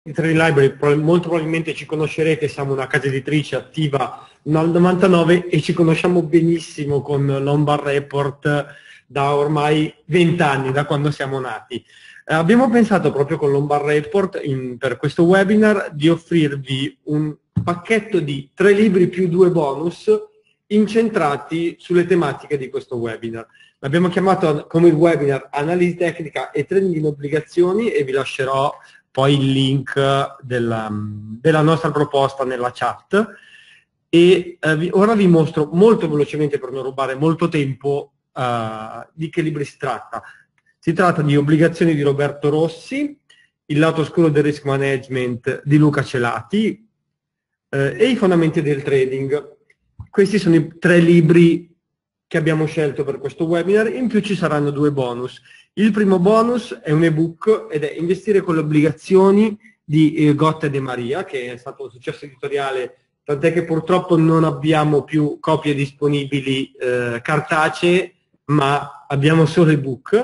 di Trading Library, molto probabilmente ci conoscerete, siamo una casa editrice attiva dal 99 e ci conosciamo benissimo con Lombard Report da ormai 20 anni, da quando siamo nati. Abbiamo pensato proprio con Lombard Report per questo webinar di offrirvi un pacchetto di 3 libri più 2 bonus incentrati sulle tematiche di questo webinar. L'abbiamo chiamato come il webinar Analisi tecnica e trading in obbligazioni e vi lascerò poi il link della nostra proposta nella chat. E ora vi mostro molto velocemente, per non rubare molto tempo, di che libri si tratta. Si tratta di Obbligazioni di Roberto Rossi, Il lato oscuro del risk management di Luca Celati e I fondamenti del trading. Questi sono i 3 libri che abbiamo scelto per questo webinar, in più ci saranno 2 bonus. Il primo bonus è un ebook ed è Investire con le obbligazioni di Gotte De Maria, che è stato un successo editoriale, tant'è che purtroppo non abbiamo più copie disponibili cartacee, ma abbiamo solo ebook.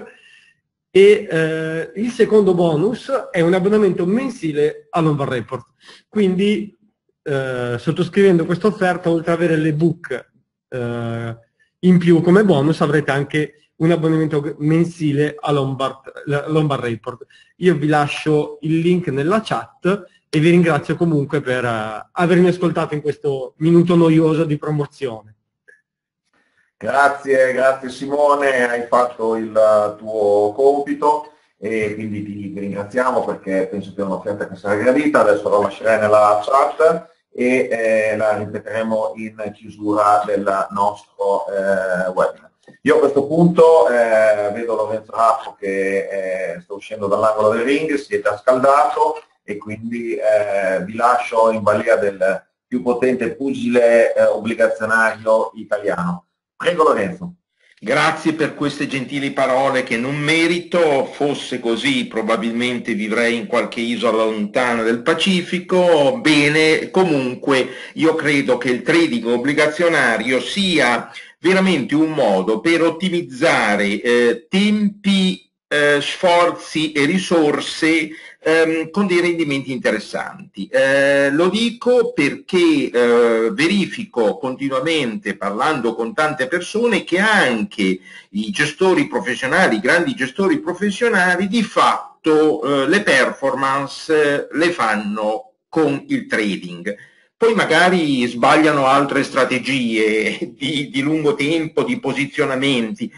E il secondo bonus è un abbonamento mensile a Lombard Report. Quindi sottoscrivendo questa offerta, oltre ad avere l'ebook in più come bonus, avrete anche un abbonamento mensile a Lombard Report. Io vi lascio il link nella chat e vi ringrazio comunque per avermi ascoltato in questo minuto noioso di promozione. Grazie Simone, hai fatto il tuo compito e quindi ti ringraziamo perché penso che è un'offerta che sarà gradita. Adesso la lascerai nella chat e la ripeteremo in chiusura del nostro webinar. Io a questo punto vedo Lorenzo Raffo che sta uscendo dall'angolo del ring, si è già scaldato e quindi vi lascio in balia del più potente pugile obbligazionario italiano. Prego Lorenzo. Grazie per queste gentili parole che non merito. Fosse così probabilmente vivrei in qualche isola lontana del Pacifico. Bene, comunque io credo che il trading obbligazionario sia veramente un modo per ottimizzare tempi, sforzi e risorse con dei rendimenti interessanti. Lo dico perché verifico continuamente, parlando con tante persone, che anche i gestori professionali, i grandi gestori professionali, di fatto le performance le fanno con il trading. Poi magari sbagliano altre strategie di lungo tempo, di posizionamenti,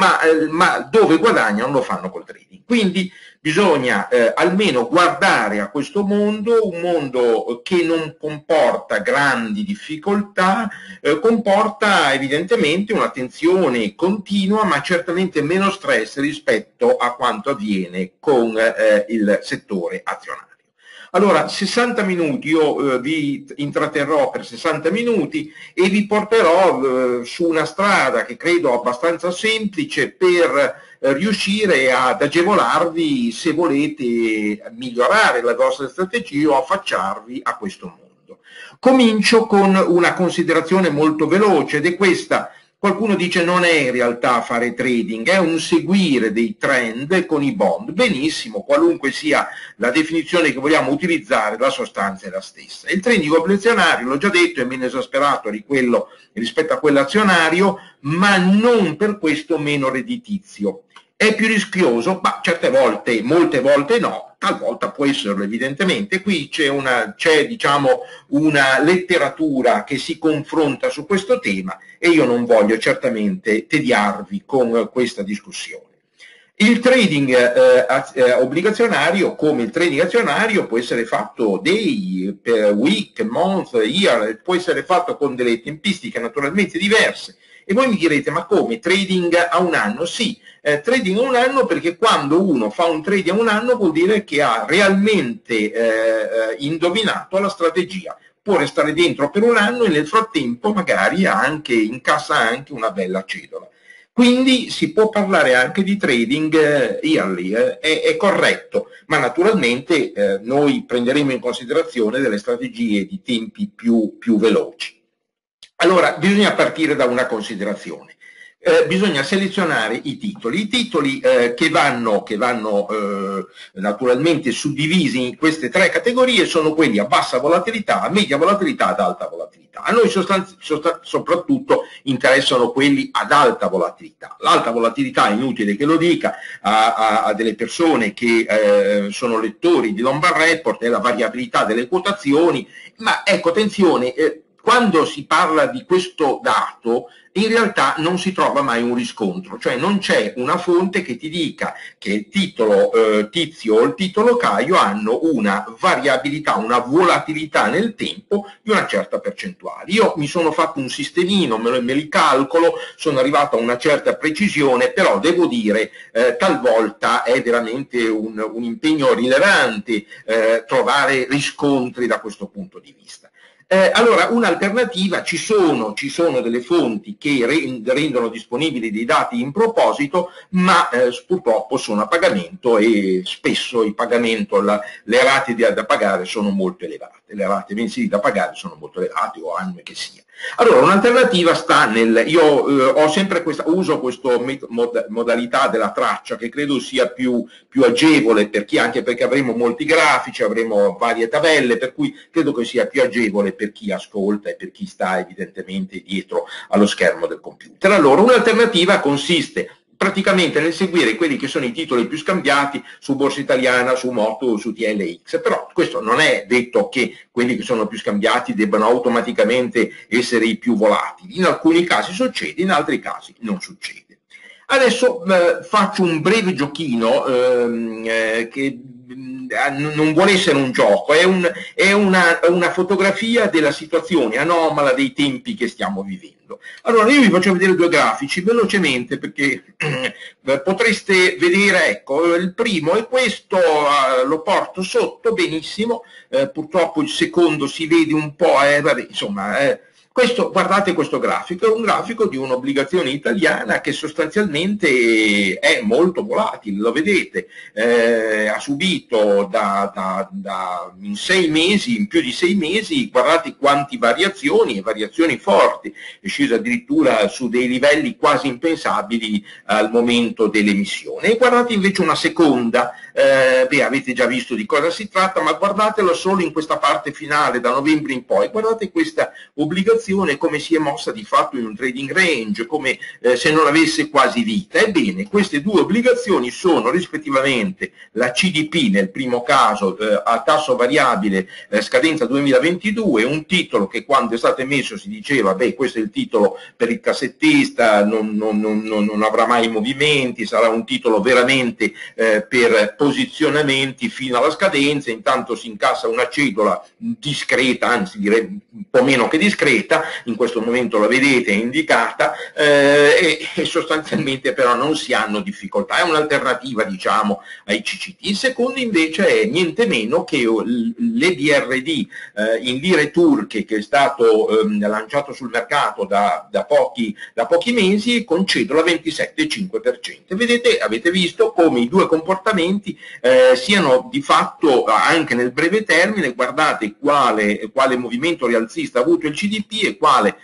ma dove guadagnano lo fanno col trading. Quindi bisogna almeno guardare a questo mondo, un mondo che non comporta grandi difficoltà, comporta evidentemente un'attenzione continua, ma certamente meno stress rispetto a quanto avviene con il settore azionario. Allora, 60 minuti, io vi intratterrò per 60 minuti e vi porterò su una strada che credo abbastanza semplice per riuscire ad agevolarvi se volete migliorare la vostra strategia o affacciarvi a questo mondo. Comincio con una considerazione molto veloce ed è questa. Qualcuno dice non è in realtà fare trading, è un seguire dei trend con i bond. Benissimo, qualunque sia la definizione che vogliamo utilizzare, la sostanza è la stessa. Il trading obbligazionario, l'ho già detto, è meno esasperato di quello rispetto a quello azionario, ma non per questo meno redditizio. È più rischioso? Ma certe volte, molte volte no, talvolta può esserlo evidentemente. Qui c'è diciamo una letteratura che si confronta su questo tema e io non voglio certamente tediarvi con questa discussione. Il trading obbligazionario, come il trading azionario, può essere fatto day, per week, month, year, può essere fatto con delle tempistiche naturalmente diverse. E voi mi direte, ma come? Trading a un anno? Sì, trading a un anno perché quando uno fa un trading a un anno vuol dire che ha realmente indovinato la strategia. Può restare dentro per un anno e nel frattempo magari incassa anche una bella cedola. Quindi si può parlare anche di trading yearly, è corretto, ma naturalmente noi prenderemo in considerazione delle strategie di tempi più veloci. Allora, bisogna partire da una considerazione. bisogna selezionare i titoli che vanno naturalmente suddivisi in queste tre categorie sono quelli a bassa volatilità, a media volatilità ad alta volatilità. A noi soprattutto interessano quelli ad alta volatilità. L'alta volatilità, è inutile che lo dica, a delle persone che sono lettori di Lombard Report, è la variabilità delle quotazioni, ma ecco, attenzione, quando si parla di questo dato in realtà non si trova mai un riscontro, cioè non c'è una fonte che ti dica che il titolo Tizio o il titolo Caio hanno una variabilità, una volatilità nel tempo di una certa percentuale. Io mi sono fatto un sistemino, me li calcolo, sono arrivato a una certa precisione, però devo dire talvolta è veramente un impegno rilevante trovare riscontri da questo punto di vista. Allora, un'alternativa, ci sono delle fonti che rendono disponibili dei dati in proposito, ma purtroppo sono a pagamento e spesso il pagamento, le rate da pagare sono molto elevate, le rate mensili da pagare sono molto elevate o annue che sia. Allora, un'alternativa sta io ho sempre uso questa modalità della traccia che credo sia più agevole per chi, anche perché avremo molti grafici, avremo varie tabelle, per cui credo che sia più agevole per chi ascolta e per chi sta evidentemente dietro allo schermo del computer. Allora, un'alternativa consiste praticamente nel seguire quelli che sono i titoli più scambiati su Borsa Italiana, su Moto o su TLX, però questo non è detto che quelli che sono più scambiati debbano automaticamente essere i più volatili. In alcuni casi succede, in altri casi non succede. Adesso faccio un breve giochino che non vuole essere un gioco, è una fotografia della situazione anomala dei tempi che stiamo vivendo. Allora io vi faccio vedere due grafici velocemente perché potreste vedere, ecco, il primo è questo, lo porto sotto benissimo, purtroppo il secondo si vede un po', vabbè, insomma, guardate questo grafico, è un grafico di un'obbligazione italiana che sostanzialmente è molto volatile, lo vedete, ha subito in 6 mesi, in più di 6 mesi, guardate quanti variazioni, e variazioni forti, è sceso addirittura su dei livelli quasi impensabili al momento dell'emissione. E guardate invece una seconda, avete già visto di cosa si tratta, ma guardatelo solo in questa parte finale, da novembre in poi, guardate questa obbligazione come si è mossa di fatto in un trading range, come se non avesse quasi vita. Ebbene, queste due obbligazioni sono rispettivamente la CDP nel primo caso a tasso variabile, scadenza 2022, un titolo che quando è stato emesso si diceva beh, questo è il titolo per il cassettista, non avrà mai movimenti, sarà un titolo veramente per posizionamenti fino alla scadenza, intanto si incassa una cedola discreta, anzi direi un po' meno che discreta, in questo momento la vedete, è indicata, e sostanzialmente però non si hanno difficoltà, è un'alternativa diciamo ai CCT. Il secondo invece è niente meno che l'EBRD in lire turche, che è stato lanciato sul mercato da pochi mesi con cedola 27,5%. Vedete, avete visto come i due comportamenti siano di fatto anche nel breve termine, guardate quale movimento rialzista ha avuto il CDP e quale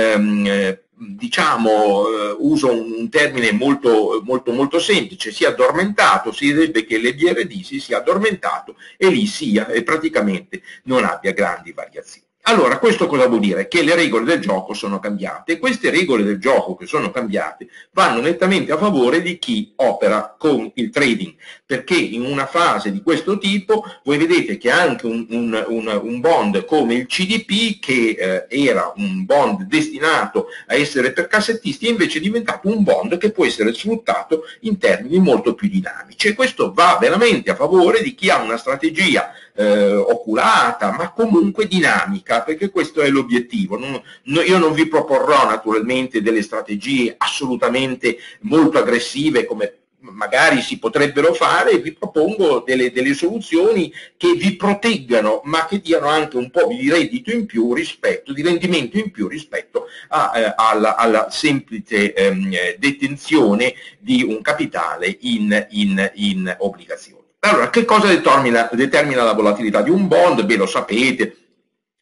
diciamo, uso un termine molto semplice, si è addormentato, si direbbe che l'EBRD si sia addormentato e lì praticamente non abbia grandi variazioni. Allora, questo cosa vuol dire? Che le regole del gioco sono cambiate, e queste regole del gioco che sono cambiate vanno nettamente a favore di chi opera con il trading, perché in una fase di questo tipo voi vedete che anche un bond come il CDP, che era un bond destinato a essere per cassettisti, è invece diventato un bond che può essere sfruttato in termini molto più dinamici, e questo va veramente a favore di chi ha una strategia oculata ma comunque dinamica, perché questo è l'obiettivo. Io non vi proporrò naturalmente delle strategie assolutamente molto aggressive come magari si potrebbero fare, vi propongo delle soluzioni che vi proteggano ma che diano anche un po' di reddito in più di rendimento in più rispetto alla semplice detenzione di un capitale in obbligazioni. Allora, che cosa determina la volatilità di un bond? Beh, lo sapete,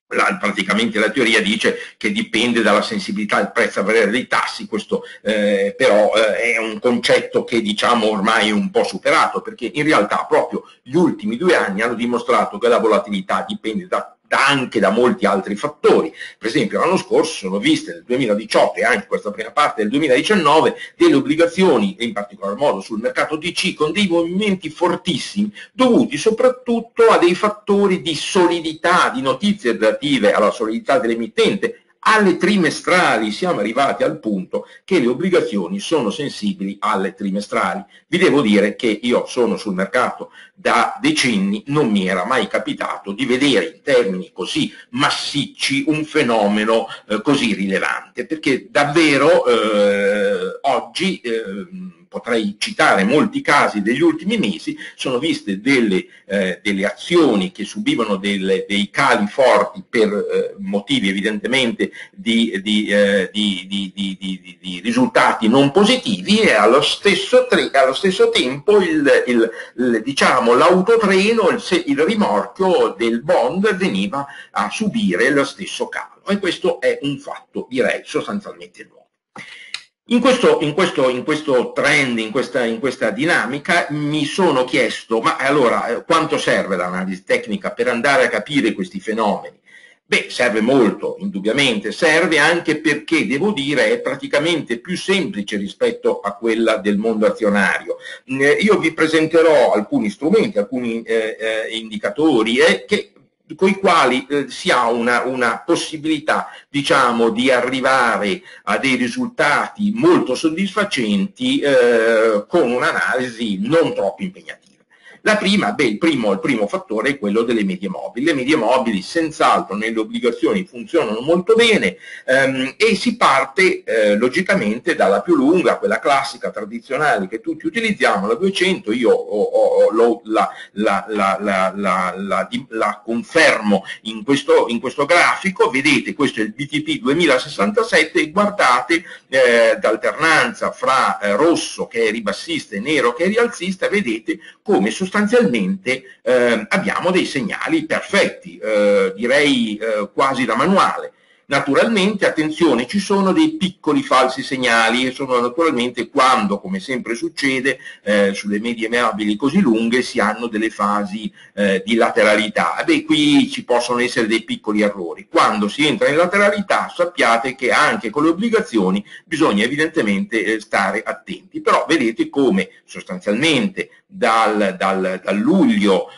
praticamente la teoria dice che dipende dalla sensibilità del prezzo a valere dei tassi. Questo però è un concetto che diciamo ormai è un po' superato, perché in realtà proprio gli ultimi 2 anni hanno dimostrato che la volatilità dipende anche da molti altri fattori. Per esempio l'anno scorso sono viste nel 2018 e anche questa prima parte del 2019 delle obbligazioni, in particolar modo sul mercato DC, con dei movimenti fortissimi dovuti soprattutto a dei fattori di solidità, di notizie relative alla solidità dell'emittente. Alle trimestrali siamo arrivati al punto che le obbligazioni sono sensibili alle trimestrali. Vi devo dire che io sono sul mercato da decenni, non mi era mai capitato di vedere in termini così massicci un fenomeno così rilevante, perché davvero oggi potrei citare molti casi degli ultimi mesi, sono viste delle azioni che subivano dei cali forti per motivi evidentemente di risultati non positivi, e allo stesso tempo diciamo, l'autotreno, il rimorchio del bond veniva a subire lo stesso calo, e questo è un fatto, direi, sostanzialmente nuovo. In questo trend, in questa dinamica, mi sono chiesto, ma allora quanto serve l'analisi tecnica per andare a capire questi fenomeni? Beh, serve molto, indubbiamente, serve anche perché, devo dire, è praticamente più semplice rispetto a quella del mondo azionario. Io vi presenterò alcuni strumenti, alcuni indicatori con i quali si ha una possibilità, diciamo, di arrivare a dei risultati molto soddisfacenti con un'analisi non troppo impegnativa. La prima, il primo fattore è quello delle medie mobili. Le medie mobili senz'altro nelle obbligazioni funzionano molto bene, e si parte logicamente dalla più lunga, quella classica tradizionale che tutti utilizziamo, la 200. Io la confermo in questo grafico. Vedete, questo è il BTP 2067 e guardate d'alternanza fra rosso che è ribassista e nero che è rialzista, vedete come sostanzialmente abbiamo dei segnali perfetti, direi quasi da manuale. Naturalmente, attenzione, ci sono dei piccoli falsi segnali, e sono naturalmente quando, come sempre succede, sulle medie mobili così lunghe si hanno delle fasi di lateralità. Qui ci possono essere dei piccoli errori. Quando si entra in lateralità, sappiate che anche con le obbligazioni bisogna evidentemente stare attenti. Però vedete come sostanzialmente dall'agosto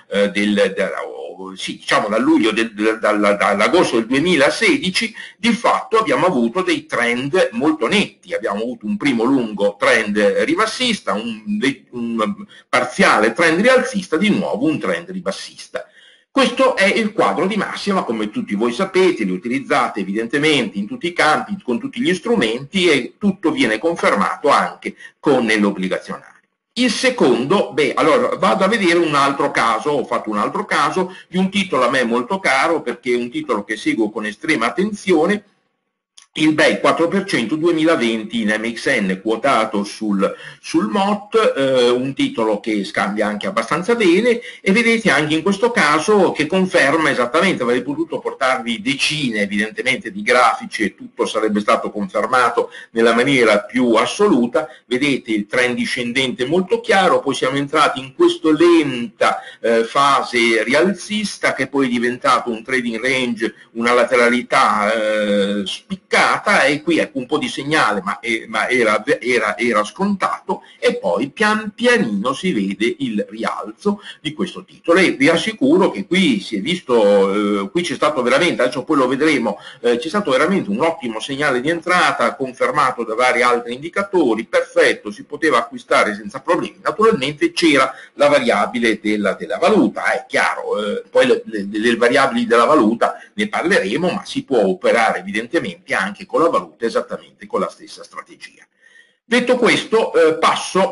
del 2016 di fatto abbiamo avuto dei trend molto netti. Abbiamo avuto un primo lungo trend ribassista, un parziale trend rialzista, di nuovo un trend ribassista. Questo è il quadro di massima, come tutti voi sapete, li utilizzate evidentemente in tutti i campi, con tutti gli strumenti, e tutto viene confermato anche con l'obbligazionario. Il secondo, allora vado a vedere un altro caso, ho fatto un altro caso di un titolo a me molto caro, perché è un titolo che seguo con estrema attenzione, il BEI 4% 2020 in MXN quotato sul MOT, un titolo che scambia anche abbastanza bene, e vedete anche in questo caso che conferma esattamente. Avrei potuto portarvi decine evidentemente di grafici e tutto sarebbe stato confermato nella maniera più assoluta. Vedete il trend discendente molto chiaro, poi siamo entrati in questa lenta fase rialzista che poi è diventato un trading range, una lateralità spiccata, e qui ecco un po' di segnale, ma era scontato, e poi pian pianino si vede il rialzo di questo titolo. E vi assicuro che qui si è visto, qui c'è stato veramente, adesso poi lo vedremo, c'è stato veramente un ottimo segnale di entrata confermato da vari altri indicatori, perfetto, si poteva acquistare senza problemi. Naturalmente c'era la variabile della valuta, è chiaro, poi le variabili della valuta ne parleremo, ma si può operare evidentemente anche con la valuta esattamente con la stessa strategia. Detto questo, passo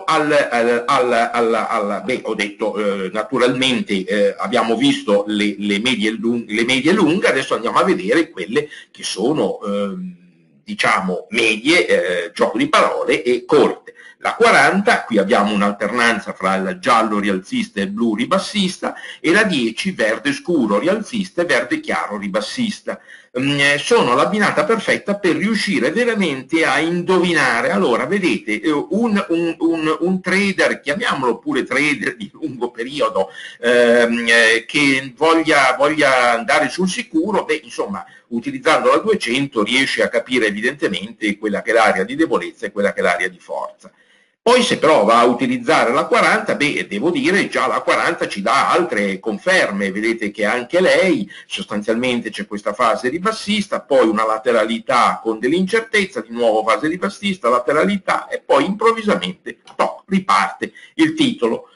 ho detto, naturalmente abbiamo visto le medie lunghe, adesso andiamo a vedere quelle che sono, diciamo, medie, gioco di parole, e corte. la 40, qui abbiamo un'alternanza fra il giallo rialzista e il blu ribassista, e la 10 verde scuro rialzista e verde chiaro ribassista. Sono l'abbinata perfetta per riuscire veramente a indovinare. Allora, vedete, un trader, chiamiamolo pure trader di lungo periodo, che voglia andare sul sicuro, beh, insomma, utilizzando la 200 riesce a capire evidentemente quella che è l'area di debolezza e quella che è l'area di forza. Poi se però va a utilizzare la 40, beh, devo dire, già la 40 ci dà altre conferme, vedete che anche lei sostanzialmente c'è questa fase ribassista, poi una lateralità con dell'incertezza, di nuovo fase ribassista, lateralità, e poi improvvisamente riparte il titolo.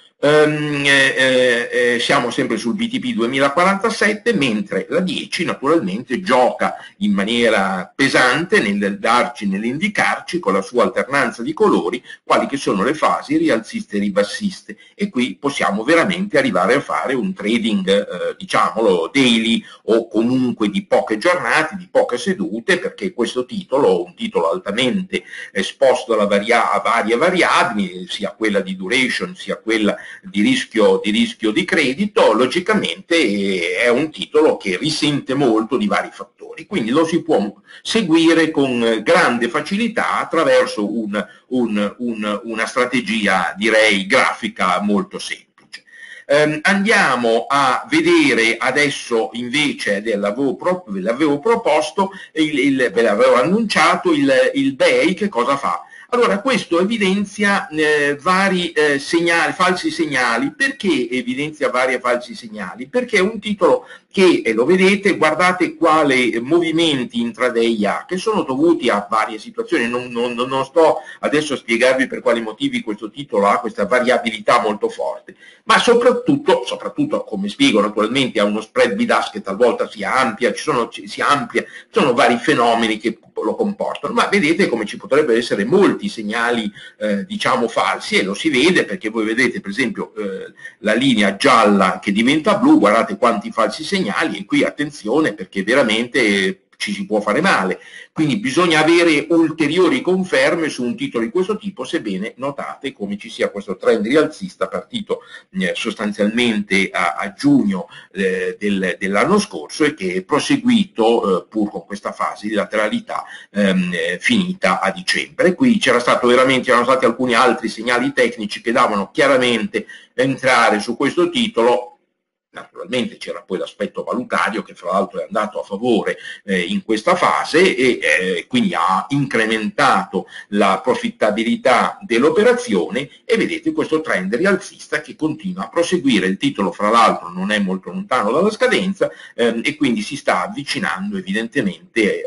Siamo sempre sul BTP 2047, mentre la 10 naturalmente gioca in maniera pesante nel darci, nell'indicarci con la sua alternanza di colori quali che sono le fasi rialziste e ribassiste, e qui possiamo veramente arrivare a fare un trading diciamolo daily, o comunque di poche giornate, di poche sedute, perché questo titolo, un titolo altamente esposto a varie variabili, sia quella di duration sia quella di rischio di credito, logicamente è un titolo che risente molto di vari fattori, quindi lo si può seguire con grande facilità attraverso una strategia, direi, grafica molto semplice. Andiamo a vedere adesso invece, ve l'avevo proposto, ve l'avevo annunciato, il BEI che cosa fa? Allora, questo evidenzia vari falsi segnali. Perché evidenzia vari falsi segnali? Perché è un titolo che, e lo vedete, guardate quali movimenti intraday ha, che sono dovuti a varie situazioni. Non sto adesso a spiegarvi per quali motivi questo titolo ha questa variabilità molto forte, ma soprattutto, come spiego naturalmente, ha uno spread bid-ask che talvolta si amplia, ci sono vari fenomeni che lo comportano, ma vedete come ci potrebbero essere molti segnali diciamo falsi, e lo si vede perché voi vedete per esempio la linea gialla che diventa blu, guardate quanti falsi segnali, e qui attenzione perché veramente ci si può fare male, quindi bisogna avere ulteriori conferme su un titolo di questo tipo, sebbene notate come ci sia questo trend rialzista partito sostanzialmente a giugno dell'anno scorso, e che è proseguito pur con questa fase di lateralità finita a dicembre. Qui c'erano stati alcuni altri segnali tecnici che davano chiaramente entrare su questo titolo. Naturalmente c'era poi l'aspetto valutario che fra l'altro è andato a favore in questa fase, e quindi ha incrementato la profittabilità dell'operazione, e vedete questo trend rialzista che continua a proseguire. Il titolo fra l'altro non è molto lontano dalla scadenza e quindi si sta avvicinando evidentemente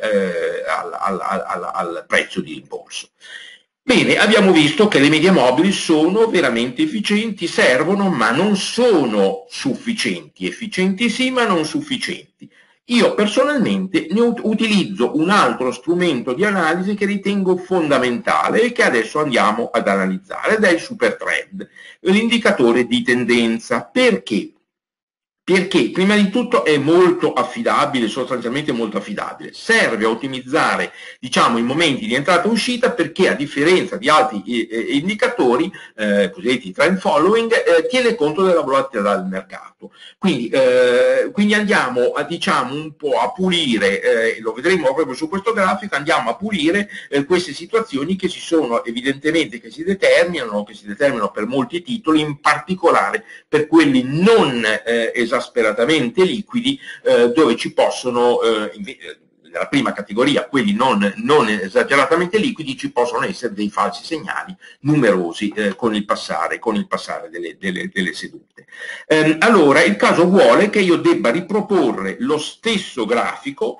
al prezzo di rimborso. Bene, abbiamo visto che le medie mobili sono veramente efficienti, servono, ma non sono sufficienti. Efficienti sì, ma non sufficienti. Io personalmente ne utilizzo un altro strumento di analisi che ritengo fondamentale e che adesso andiamo ad analizzare, ed è il super trend, l'indicatore di tendenza. Perché? Perché prima di tutto è molto affidabile, sostanzialmente molto affidabile, serve a ottimizzare diciamo i momenti di entrata e uscita, perché a differenza di altri indicatori cosiddetti trend following tiene conto della volatilità del mercato. Quindi andiamo a diciamo un po' a pulire, lo vedremo proprio su questo grafico, andiamo a pulire queste situazioni che che si determinano per molti titoli, in particolare per quelli non esasperatamente liquidi, dove ci possono, nella prima categoria, quelli non esageratamente liquidi, ci possono essere dei falsi segnali numerosi con il passare delle sedute. Allora, il caso vuole che io debba riproporre lo stesso grafico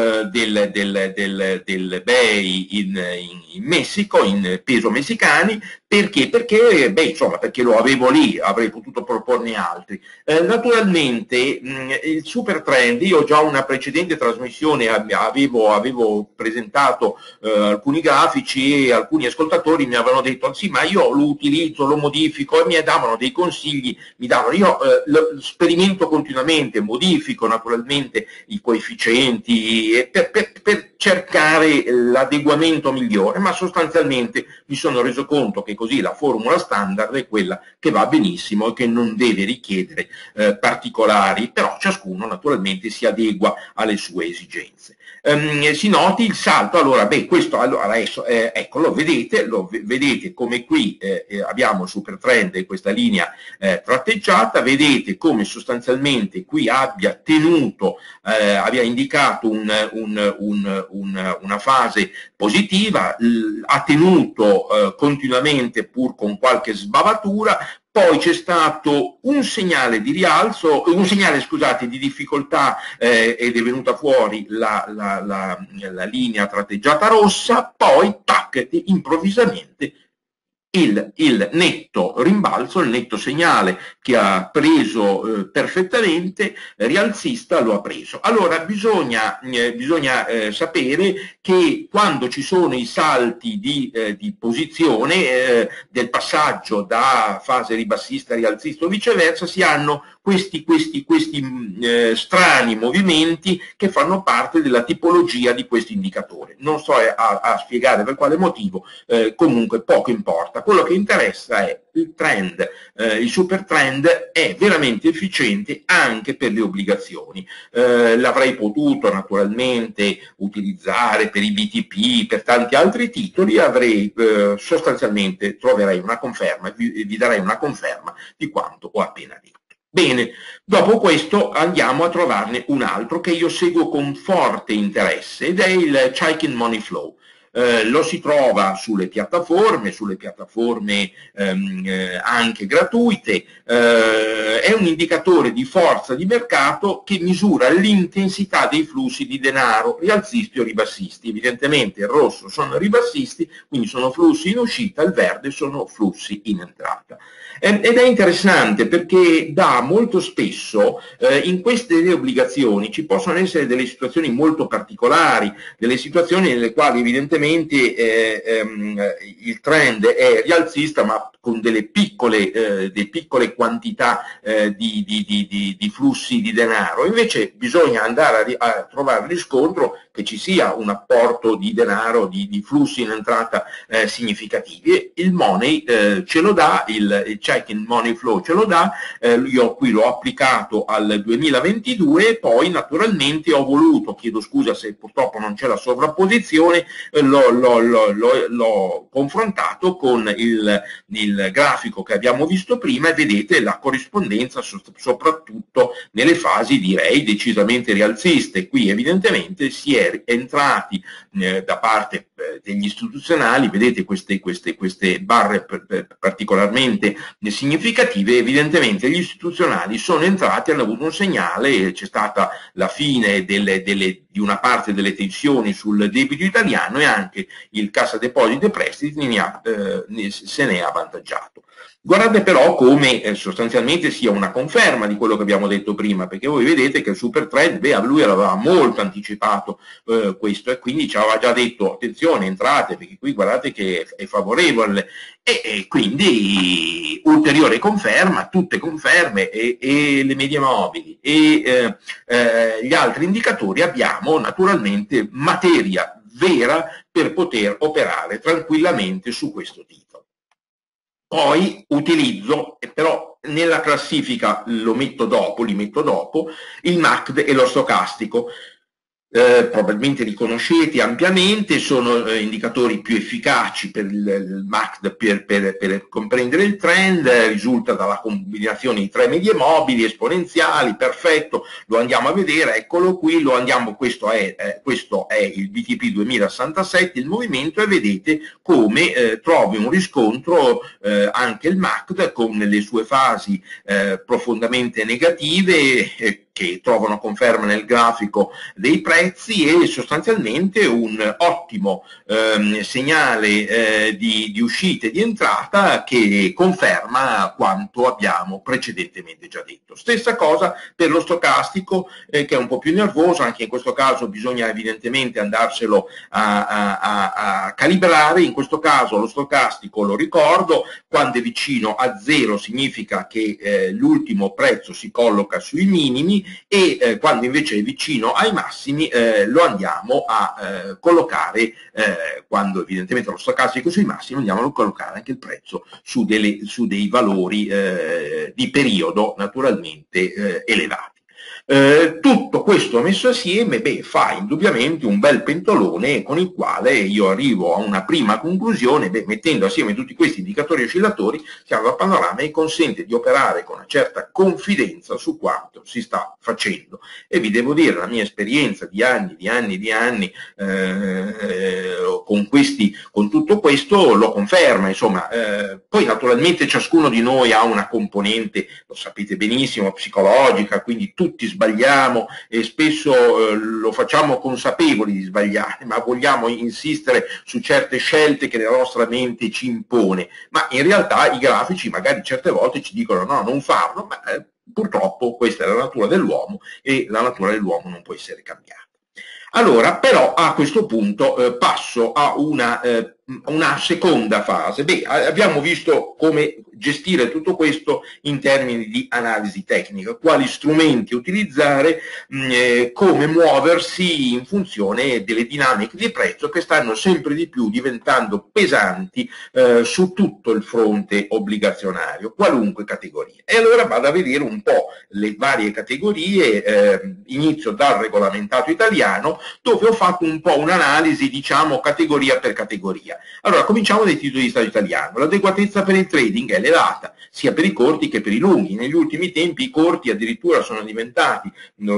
del BEI in Messico, in peso messicani. Perché? Perché lo avevo lì, avrei potuto proporne altri. Naturalmente il super trend, io già una precedente trasmissione avevo presentato alcuni grafici, e alcuni ascoltatori mi avevano detto sì, ma io lo utilizzo, lo modifico, e mi davano dei consigli, io lo sperimento continuamente, modifico naturalmente i coefficienti per cercare l'adeguamento migliore, ma sostanzialmente mi sono reso conto che così la formula standard è quella che va benissimo e che non deve richiedere particolari, però ciascuno naturalmente si adegua alle sue esigenze. Si noti il salto, allora, questo adesso, ecco, lo vedete come qui abbiamo il super trend e questa linea tratteggiata, vedete come sostanzialmente qui abbia indicato una fase positiva, ha tenuto continuamente pur con qualche sbavatura. Poi c'è stato un segnale di rialzo, scusate, di difficoltà ed è venuta fuori la linea tratteggiata rossa, poi tac, improvvisamente il netto rimbalzo, il netto segnale che ha preso perfettamente, rialzista, lo ha preso. Allora bisogna sapere che quando ci sono i salti di posizione del passaggio da fase ribassista a rialzista o viceversa, si hanno questi strani movimenti che fanno parte della tipologia di questo indicatore. Non sto a spiegare per quale motivo, comunque poco importa. Quello che interessa è il trend, il super trend è veramente efficiente anche per le obbligazioni. L'avrei potuto naturalmente utilizzare per i BTP, per tanti altri titoli, sostanzialmente troverei una conferma, vi darei una conferma di quanto ho appena detto. Bene, dopo questo andiamo a trovarne un altro che io seguo con forte interesse ed è il Chaikin Money Flow. Lo si trova sulle piattaforme anche gratuite, è un indicatore di forza di mercato che misura l'intensità dei flussi di denaro rialzisti o ribassisti. Evidentemente il rosso sono ribassisti, quindi sono flussi in uscita, il verde sono flussi in entrata. Ed è interessante perché molto spesso in queste obbligazioni ci possono essere delle situazioni molto particolari, delle situazioni nelle quali evidentemente il trend è rialzista ma con delle piccole quantità di flussi di denaro. Invece bisogna andare a trovare riscontro che ci sia un apporto di denaro, di flussi in entrata significativi. Il Money ce lo dà, il Chaikin Money Flow ce lo dà, io qui l'ho applicato al 2022 e poi naturalmente ho voluto, chiedo scusa se purtroppo non c'è la sovrapposizione, l'ho confrontato con il grafico che abbiamo visto prima e vedete la corrispondenza soprattutto nelle fasi direi decisamente rialziste. Qui evidentemente si è entrati da parte degli istituzionali, vedete queste barre particolarmente significative, evidentemente gli istituzionali sono entrati, hanno avuto un segnale, c'è stata la fine di una parte delle tensioni sul debito italiano e anche il Cassa Depositi e Prestiti se ne è avvantaggiato. Guardate però come sostanzialmente sia una conferma di quello che abbiamo detto prima, perché voi vedete che il super trend, lui aveva molto anticipato questo e quindi ci aveva già detto attenzione, entrate, perché qui guardate che è favorevole e quindi ulteriore conferma, tutte conferme e le medie mobili e gli altri indicatori, abbiamo naturalmente materia vera per poter operare tranquillamente su questo titolo. Poi utilizzo, però nella classifica li metto dopo, il MACD e lo stocastico. Probabilmente li conoscete ampiamente, sono indicatori più efficaci per il MACD per comprendere il trend, risulta dalla combinazione di tre medie mobili esponenziali, perfetto, lo andiamo a vedere, eccolo qui, questo è il BTP 2067, il movimento, e vedete come trovi un riscontro anche il MACD con le sue fasi profondamente negative, che trovano conferma nel grafico dei prezzi e sostanzialmente un ottimo segnale di uscita e di entrata che conferma quanto abbiamo precedentemente già detto. Stessa cosa per lo stocastico che è un po' più nervoso, anche in questo caso bisogna evidentemente andarselo a calibrare. In questo caso lo stocastico, lo ricordo, quando è vicino a zero significa che l'ultimo prezzo si colloca sui minimi, e quando invece è vicino ai massimi lo andiamo a collocare, quando evidentemente lo stocastico sui massimi, andiamo a collocare anche il prezzo su dei valori di periodo naturalmente elevati. Tutto questo messo assieme fa indubbiamente un bel pentolone con il quale io arrivo a una prima conclusione. Mettendo assieme tutti questi indicatori oscillatori si ha un panorama e consente di operare con una certa confidenza su quanto si sta facendo, e vi devo dire, la mia esperienza di anni con tutto questo lo conferma, insomma. Poi naturalmente ciascuno di noi ha una componente, lo sapete benissimo, psicologica, quindi tutti sbagliamo e spesso lo facciamo consapevoli di sbagliare, ma vogliamo insistere su certe scelte che la nostra mente ci impone, ma in realtà i grafici magari certe volte ci dicono no, non farlo, ma purtroppo questa è la natura dell'uomo e la natura dell'uomo non può essere cambiata. Allora, però a questo punto passo a una seconda fase. Abbiamo visto come gestire tutto questo in termini di analisi tecnica, quali strumenti utilizzare, come muoversi in funzione delle dinamiche di prezzo che stanno sempre di più diventando pesanti su tutto il fronte obbligazionario, qualunque categoria. E allora vado a vedere un po' le varie categorie, inizio dal regolamentato italiano, dove ho fatto un po' un'analisi, diciamo, categoria per categoria. Allora, cominciamo dai titoli di Stato italiano. L'adeguatezza per il trading è elevata, sia per i corti che per i lunghi. Negli ultimi tempi i corti addirittura sono diventati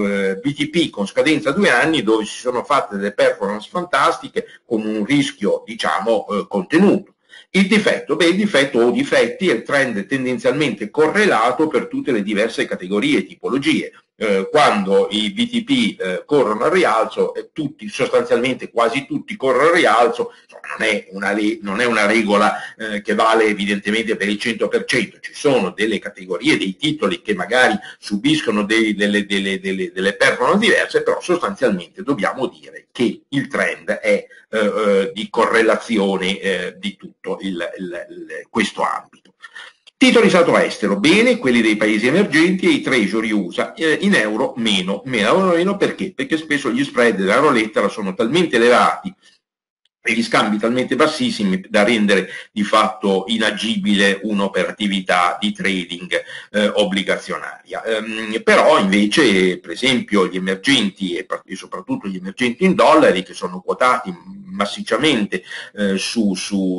BTP con scadenza 2 anni, dove si sono fatte delle performance fantastiche con un rischio, diciamo, contenuto. Il difetto? Il difetto o difetti è il trend tendenzialmente correlato per tutte le diverse categorie e tipologie. Quando i BTP corrono al rialzo, tutti, sostanzialmente quasi tutti corrono al rialzo, non è una regola che vale evidentemente per il 100%, ci sono delle categorie, dei titoli che magari subiscono delle performance diverse, però sostanzialmente dobbiamo dire che il trend è di correlazione di tutto questo ambito. Titoli Stato estero, bene, quelli dei paesi emergenti e i treasury USA, in euro meno perché? Perché spesso gli spread della euro lettera sono talmente elevati e gli scambi talmente bassissimi da rendere di fatto inagibile un'operatività di trading obbligazionaria. Però invece, per esempio, gli emergenti e soprattutto gli emergenti in dollari, che sono quotati massicciamente su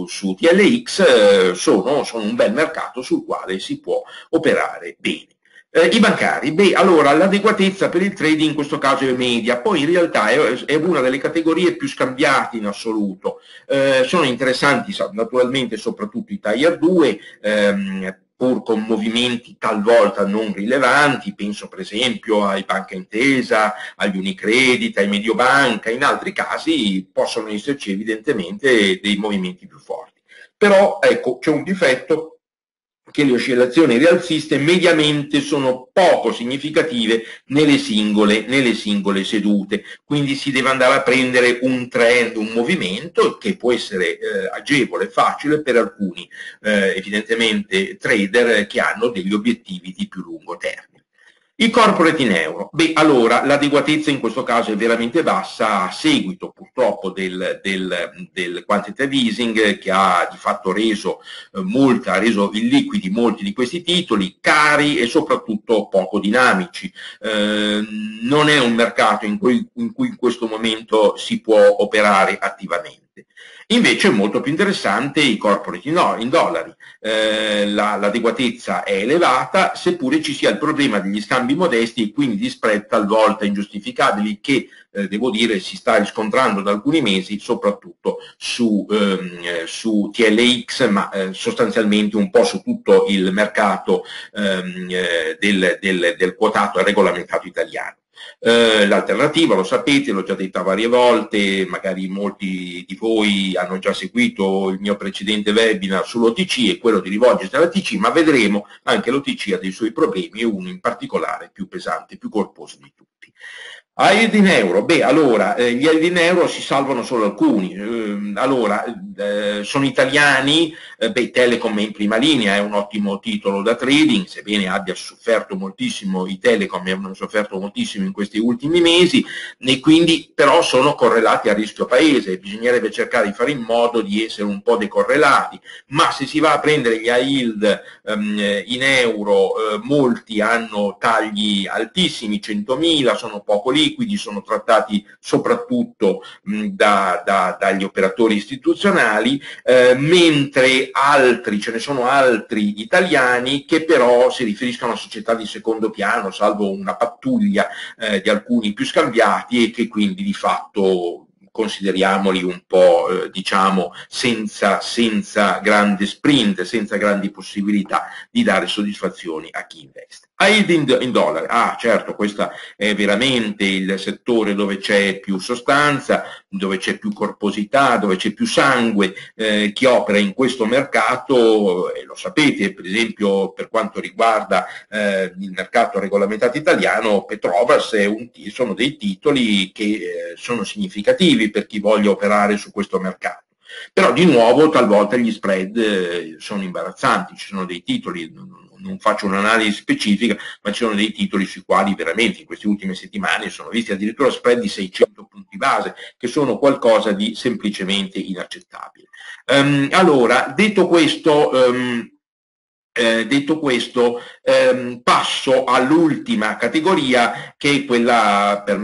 TLX, sono un bel mercato sul quale si può operare bene. I bancari, allora l'adeguatezza per il trading in questo caso è media, poi in realtà è una delle categorie più scambiate in assoluto. Sono interessanti naturalmente soprattutto i Tier 2, pur con movimenti talvolta non rilevanti, penso per esempio ai Banca Intesa, agli Unicredit, ai Mediobanca, in altri casi possono esserci evidentemente dei movimenti più forti. Però ecco, c'è un difetto, che le oscillazioni rialziste mediamente sono poco significative nelle singole sedute, quindi si deve andare a prendere un trend, un movimento che può essere agevole, facile per alcuni evidentemente trader che hanno degli obiettivi di più lungo termine. I corporate in euro, allora l'adeguatezza in questo caso è veramente bassa a seguito purtroppo del quantitative easing, che ha di fatto reso illiquidi molti di questi titoli, cari e soprattutto poco dinamici. Non è un mercato in cui in questo momento si può operare attivamente. Invece è molto più interessante i corporate in dollari. L'adeguatezza è elevata, seppure ci sia il problema degli scambi modesti e quindi di spread talvolta ingiustificabili che, devo dire, si sta riscontrando da alcuni mesi, soprattutto su TLX, ma sostanzialmente un po' su tutto il mercato del quotato e regolamentato italiano. L'alternativa, lo sapete, l'ho già detta varie volte, magari molti di voi hanno già seguito il mio precedente webinar sull'OTC, e quello di rivolgersi all'OTC, ma vedremo anche l'OTC ha dei suoi problemi e uno in particolare più pesante, più corposo di tutti. A yield in euro, allora gli yield in euro si salvano solo alcuni. Allora sono italiani, Telecom è in prima linea, è un ottimo titolo da trading, sebbene abbia sofferto moltissimo, i Telecom hanno sofferto moltissimo in questi ultimi mesi, e quindi però sono correlati a rischio paese, bisognerebbe cercare di fare in modo di essere un po' decorrelati, ma se si va a prendere gli high yield in euro, molti hanno tagli altissimi, 100.000, sono poco liquidi, sono trattati soprattutto dagli operatori istituzionali, mentre altri, ce ne sono altri italiani che però si riferiscono a società di secondo piano, salvo una pattuglia di alcuni più scambiati, e che quindi di fatto consideriamoli un po' diciamo senza grande sprint, senza grandi possibilità di dare soddisfazioni a chi investe. Yield in dollari, certo, questo è veramente il settore dove c'è più sostanza, dove c'è più corposità, dove c'è più sangue, chi opera in questo mercato, e lo sapete, per esempio per quanto riguarda il mercato regolamentato italiano, Petrobras sono dei titoli che sono significativi per chi voglia operare su questo mercato. Però di nuovo talvolta gli spread sono imbarazzanti, ci sono dei titoli, non faccio un'analisi specifica, ma ci sono dei titoli sui quali veramente in queste ultime settimane sono visti addirittura spread di 600 punti base, che sono qualcosa di semplicemente inaccettabile. Allora, detto questo, passo all'ultima categoria, che è quella per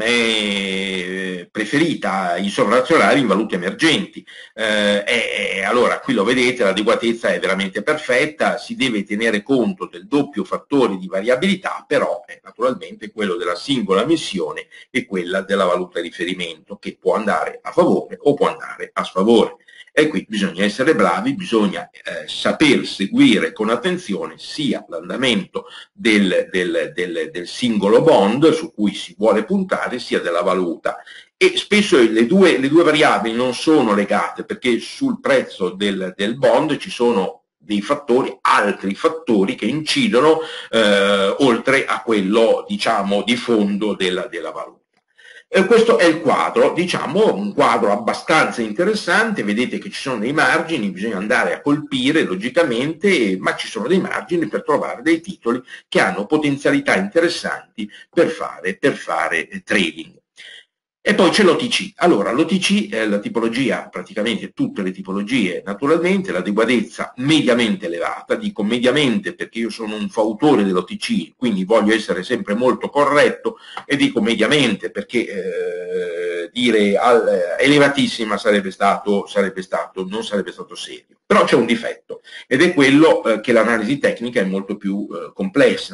me preferita, i sovrazionari in valute emergenti. Allora, qui lo vedete, l'adeguatezza è veramente perfetta, si deve tenere conto del doppio fattore di variabilità, però naturalmente quello della singola missione e quella della valuta riferimento, che può andare a favore o può andare a sfavore. E qui bisogna essere bravi, bisogna saper seguire con attenzione sia l'andamento del singolo bond su cui si vuole puntare, sia della valuta. E spesso le due variabili non sono legate, perché sul prezzo del bond ci sono dei fattori, altri fattori che incidono oltre a quello, diciamo, di fondo della valuta. Questo è il quadro, diciamo un quadro abbastanza interessante, vedete che ci sono dei margini, bisogna andare a colpire logicamente, ma ci sono dei margini per trovare dei titoli che hanno potenzialità interessanti per fare trading. E poi c'è l'OTC. Allora, l'OTC è la tipologia, praticamente tutte le tipologie, naturalmente, l'adeguatezza mediamente elevata, dico mediamente perché io sono un fautore dell'OTC, quindi voglio essere sempre molto corretto, e dico mediamente perché dire elevatissima non sarebbe stato serio. Però c'è un difetto, ed è quello che l'analisi tecnica è molto più complessa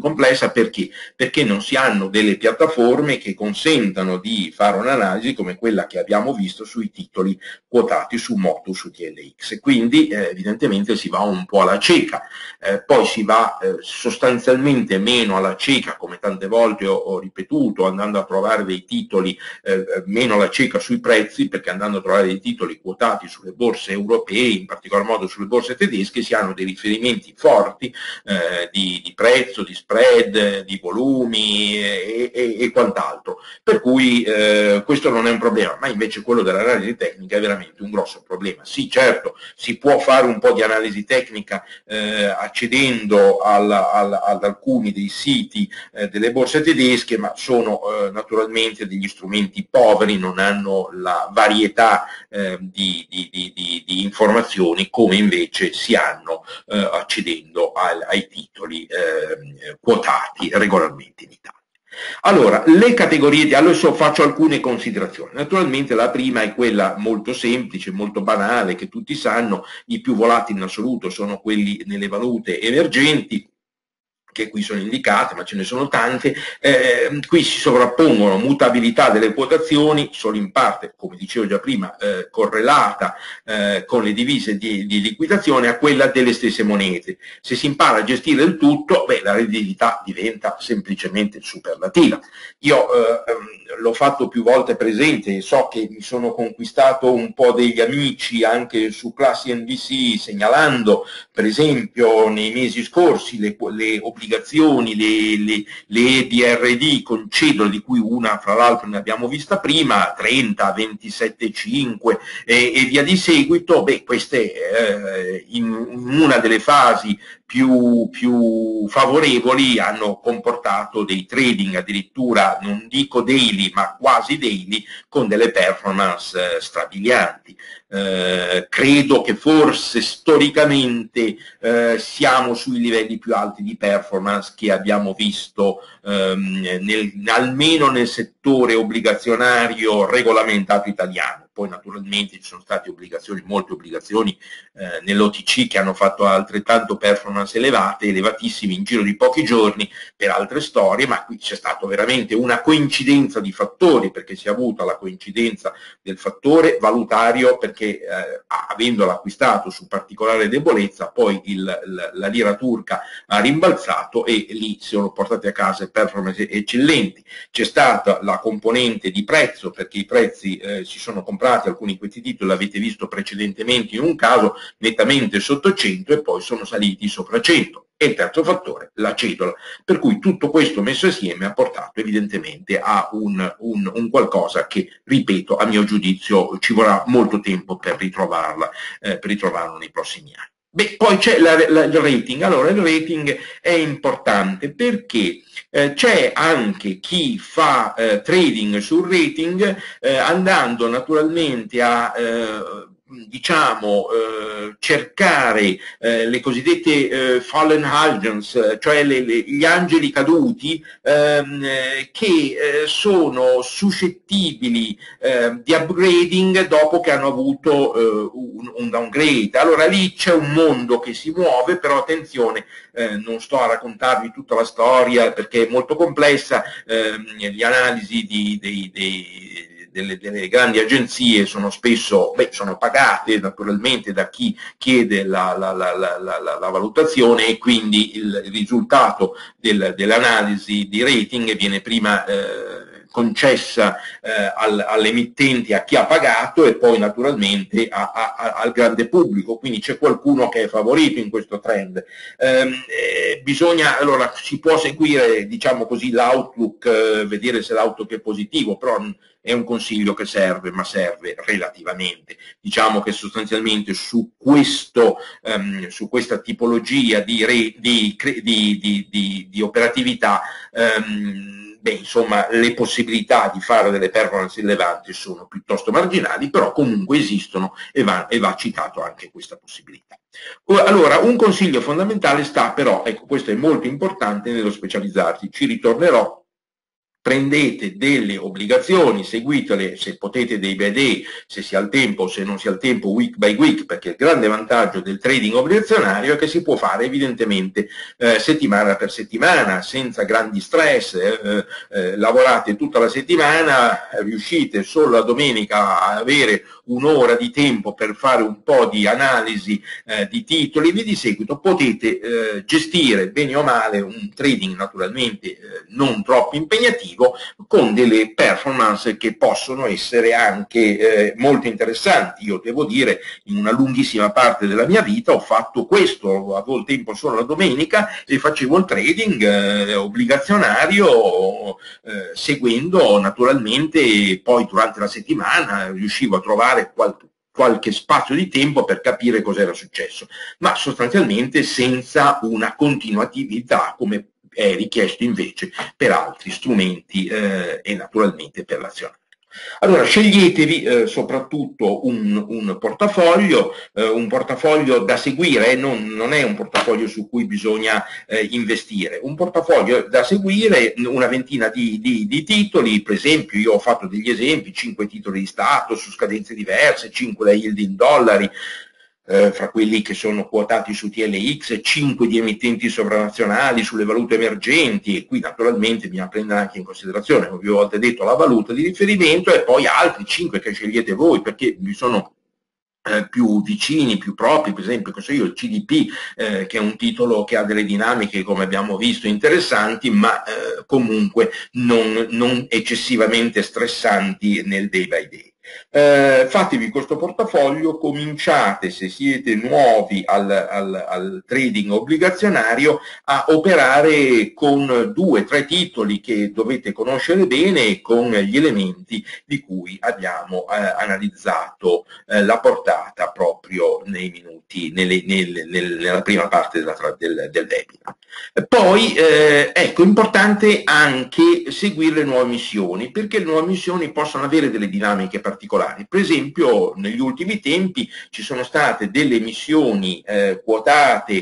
perché non si hanno delle piattaforme che consentano di fare un'analisi come quella che abbiamo visto sui titoli quotati su Motu, su TLX, e quindi evidentemente si va un po' alla cieca, poi si va sostanzialmente meno alla cieca, come tante volte ho ripetuto, andando a trovare dei titoli meno alla cieca sui prezzi, perché andando a trovare dei titoli quotati sulle borse europee, in particolar modo sulle borse tedesche, si hanno dei riferimenti forti di prezzo, di spread, di volumi e quant'altro, per cui questo non è un problema, ma invece quello dell'analisi tecnica è veramente un grosso problema. Sì, certo, si può fare un po' di analisi tecnica accedendo ad alcuni dei siti delle borse tedesche, ma sono naturalmente degli strumenti poveri, non hanno la varietà di informazioni come invece si hanno accedendo ai titoli quotati regolarmente in Italia. Allora, le categorie, adesso faccio alcune considerazioni. Naturalmente la prima è quella molto semplice, molto banale, che tutti sanno: i più volatili in assoluto sono quelli nelle valute emergenti, che qui sono indicate, ma ce ne sono tante. Qui si sovrappongono mutabilità delle quotazioni, solo in parte, come dicevo già prima, correlata con le divise di liquidazione a quella delle stesse monete. Se si impara a gestire il tutto, la redditività diventa semplicemente superlativa. Io l'ho fatto più volte presente e so che mi sono conquistato un po' degli amici anche su classi NVC, segnalando per esempio nei mesi scorsi le obbligazioni obbligazioni, le EBRD concedono, di cui una fra l'altro ne abbiamo vista prima, 30, 27,5 e via di seguito, beh, queste in una delle fasi più favorevoli hanno comportato dei trading addirittura, non dico daily, ma quasi daily, con delle performance strabilianti. Credo che forse storicamente siamo sui livelli più alti di performance che abbiamo visto almeno nel settore obbligazionario regolamentato italiano. Poi naturalmente ci sono state molte obbligazioni nell'OTC che hanno fatto altrettanto performance elevate, elevatissime in giro di pochi giorni per altre storie, ma qui c'è stata veramente una coincidenza di fattori, perché si è avuta la coincidenza del fattore valutario, perché avendolo acquistato su particolare debolezza, poi la lira turca ha rimbalzato e lì si sono portate a casa performance eccellenti. C'è stata la componente di prezzo, perché i prezzi si sono comprati, alcuni di questi titoli l'avete visto precedentemente in un caso nettamente sotto 100 e poi sono saliti sopra 100. E il terzo fattore, la cedola. Per cui tutto questo messo assieme ha portato evidentemente a un qualcosa che, ripeto, a mio giudizio ci vorrà molto tempo per ritrovarlo nei prossimi anni. Beh, poi c'è il rating. Allora, il rating è importante perché c'è anche chi fa trading sul rating andando naturalmente a cercare le cosiddette fallen angels, cioè gli angeli caduti che sono suscettibili di upgrading dopo che hanno avuto un downgrade. Allora lì c'è un mondo che si muove, però attenzione, non sto a raccontarvi tutta la storia perché è molto complessa, le analisi delle grandi agenzie sono spesso sono pagate naturalmente da chi chiede la valutazione, e quindi il risultato dell'analisi di rating viene prima concessa all'emittente, a chi ha pagato, e poi naturalmente al grande pubblico. Quindi c'è qualcuno che è favorito in questo trend. Allora si può seguire, diciamo così, l'outlook, vedere se l'outlook è positivo, però è un consiglio che serve, ma serve relativamente. Diciamo che sostanzialmente su questa tipologia di operatività insomma, le possibilità di fare delle performance rilevanti sono piuttosto marginali, però comunque esistono e va citato anche questa possibilità. Allora, un consiglio fondamentale sta però, ecco, questo è molto importante, nello specializzarsi. Ci ritornerò. Prendete delle obbligazioni, seguitele se potete day by day, se si ha il tempo, se non si ha il tempo week by week, perché il grande vantaggio del trading obbligazionario è che si può fare evidentemente settimana per settimana, senza grandi stress, lavorate tutta la settimana, riuscite solo la domenica a avere un'ora di tempo per fare un po' di analisi di titoli, e di seguito potete gestire bene o male un trading naturalmente non troppo impegnativo, con delle performance che possono essere anche molto interessanti. Io devo dire, in una lunghissima parte della mia vita ho fatto questo, avevo il tempo solo la domenica e facevo il trading obbligazionario, seguendo naturalmente, poi durante la settimana riuscivo a trovare qualche spazio di tempo per capire cosa era successo, ma sostanzialmente senza una continuatività come è richiesto invece per altri strumenti e naturalmente per l'azionario. Allora, sceglietevi soprattutto un portafoglio da seguire, non è un portafoglio su cui bisogna investire, un portafoglio da seguire, una ventina di titoli. Per esempio, io ho fatto degli esempi: 5 titoli di Stato su scadenze diverse, 5 da yield in dollari, fra quelli che sono quotati su TLX, 5 di emittenti sovranazionali sulle valute emergenti, e qui naturalmente bisogna prendere anche in considerazione, come vi ho volte detto, la valuta di riferimento, e poi altri 5 che scegliete voi, perché vi sono più vicini, più propri. Per esempio, il CDP, che è un titolo che ha delle dinamiche, come abbiamo visto, interessanti, ma comunque non eccessivamente stressanti nel day by day. Fatevi questo portafoglio, cominciate, se siete nuovi al trading obbligazionario, a operare con 2-3 titoli che dovete conoscere bene e con gli elementi di cui abbiamo analizzato la portata proprio nei minuti, nella prima parte del webinar. Poi, ecco, importante anche seguire le nuove missioni, perché le nuove missioni possono avere delle dinamiche particolari. Per esempio, negli ultimi tempi ci sono state delle missioni quotate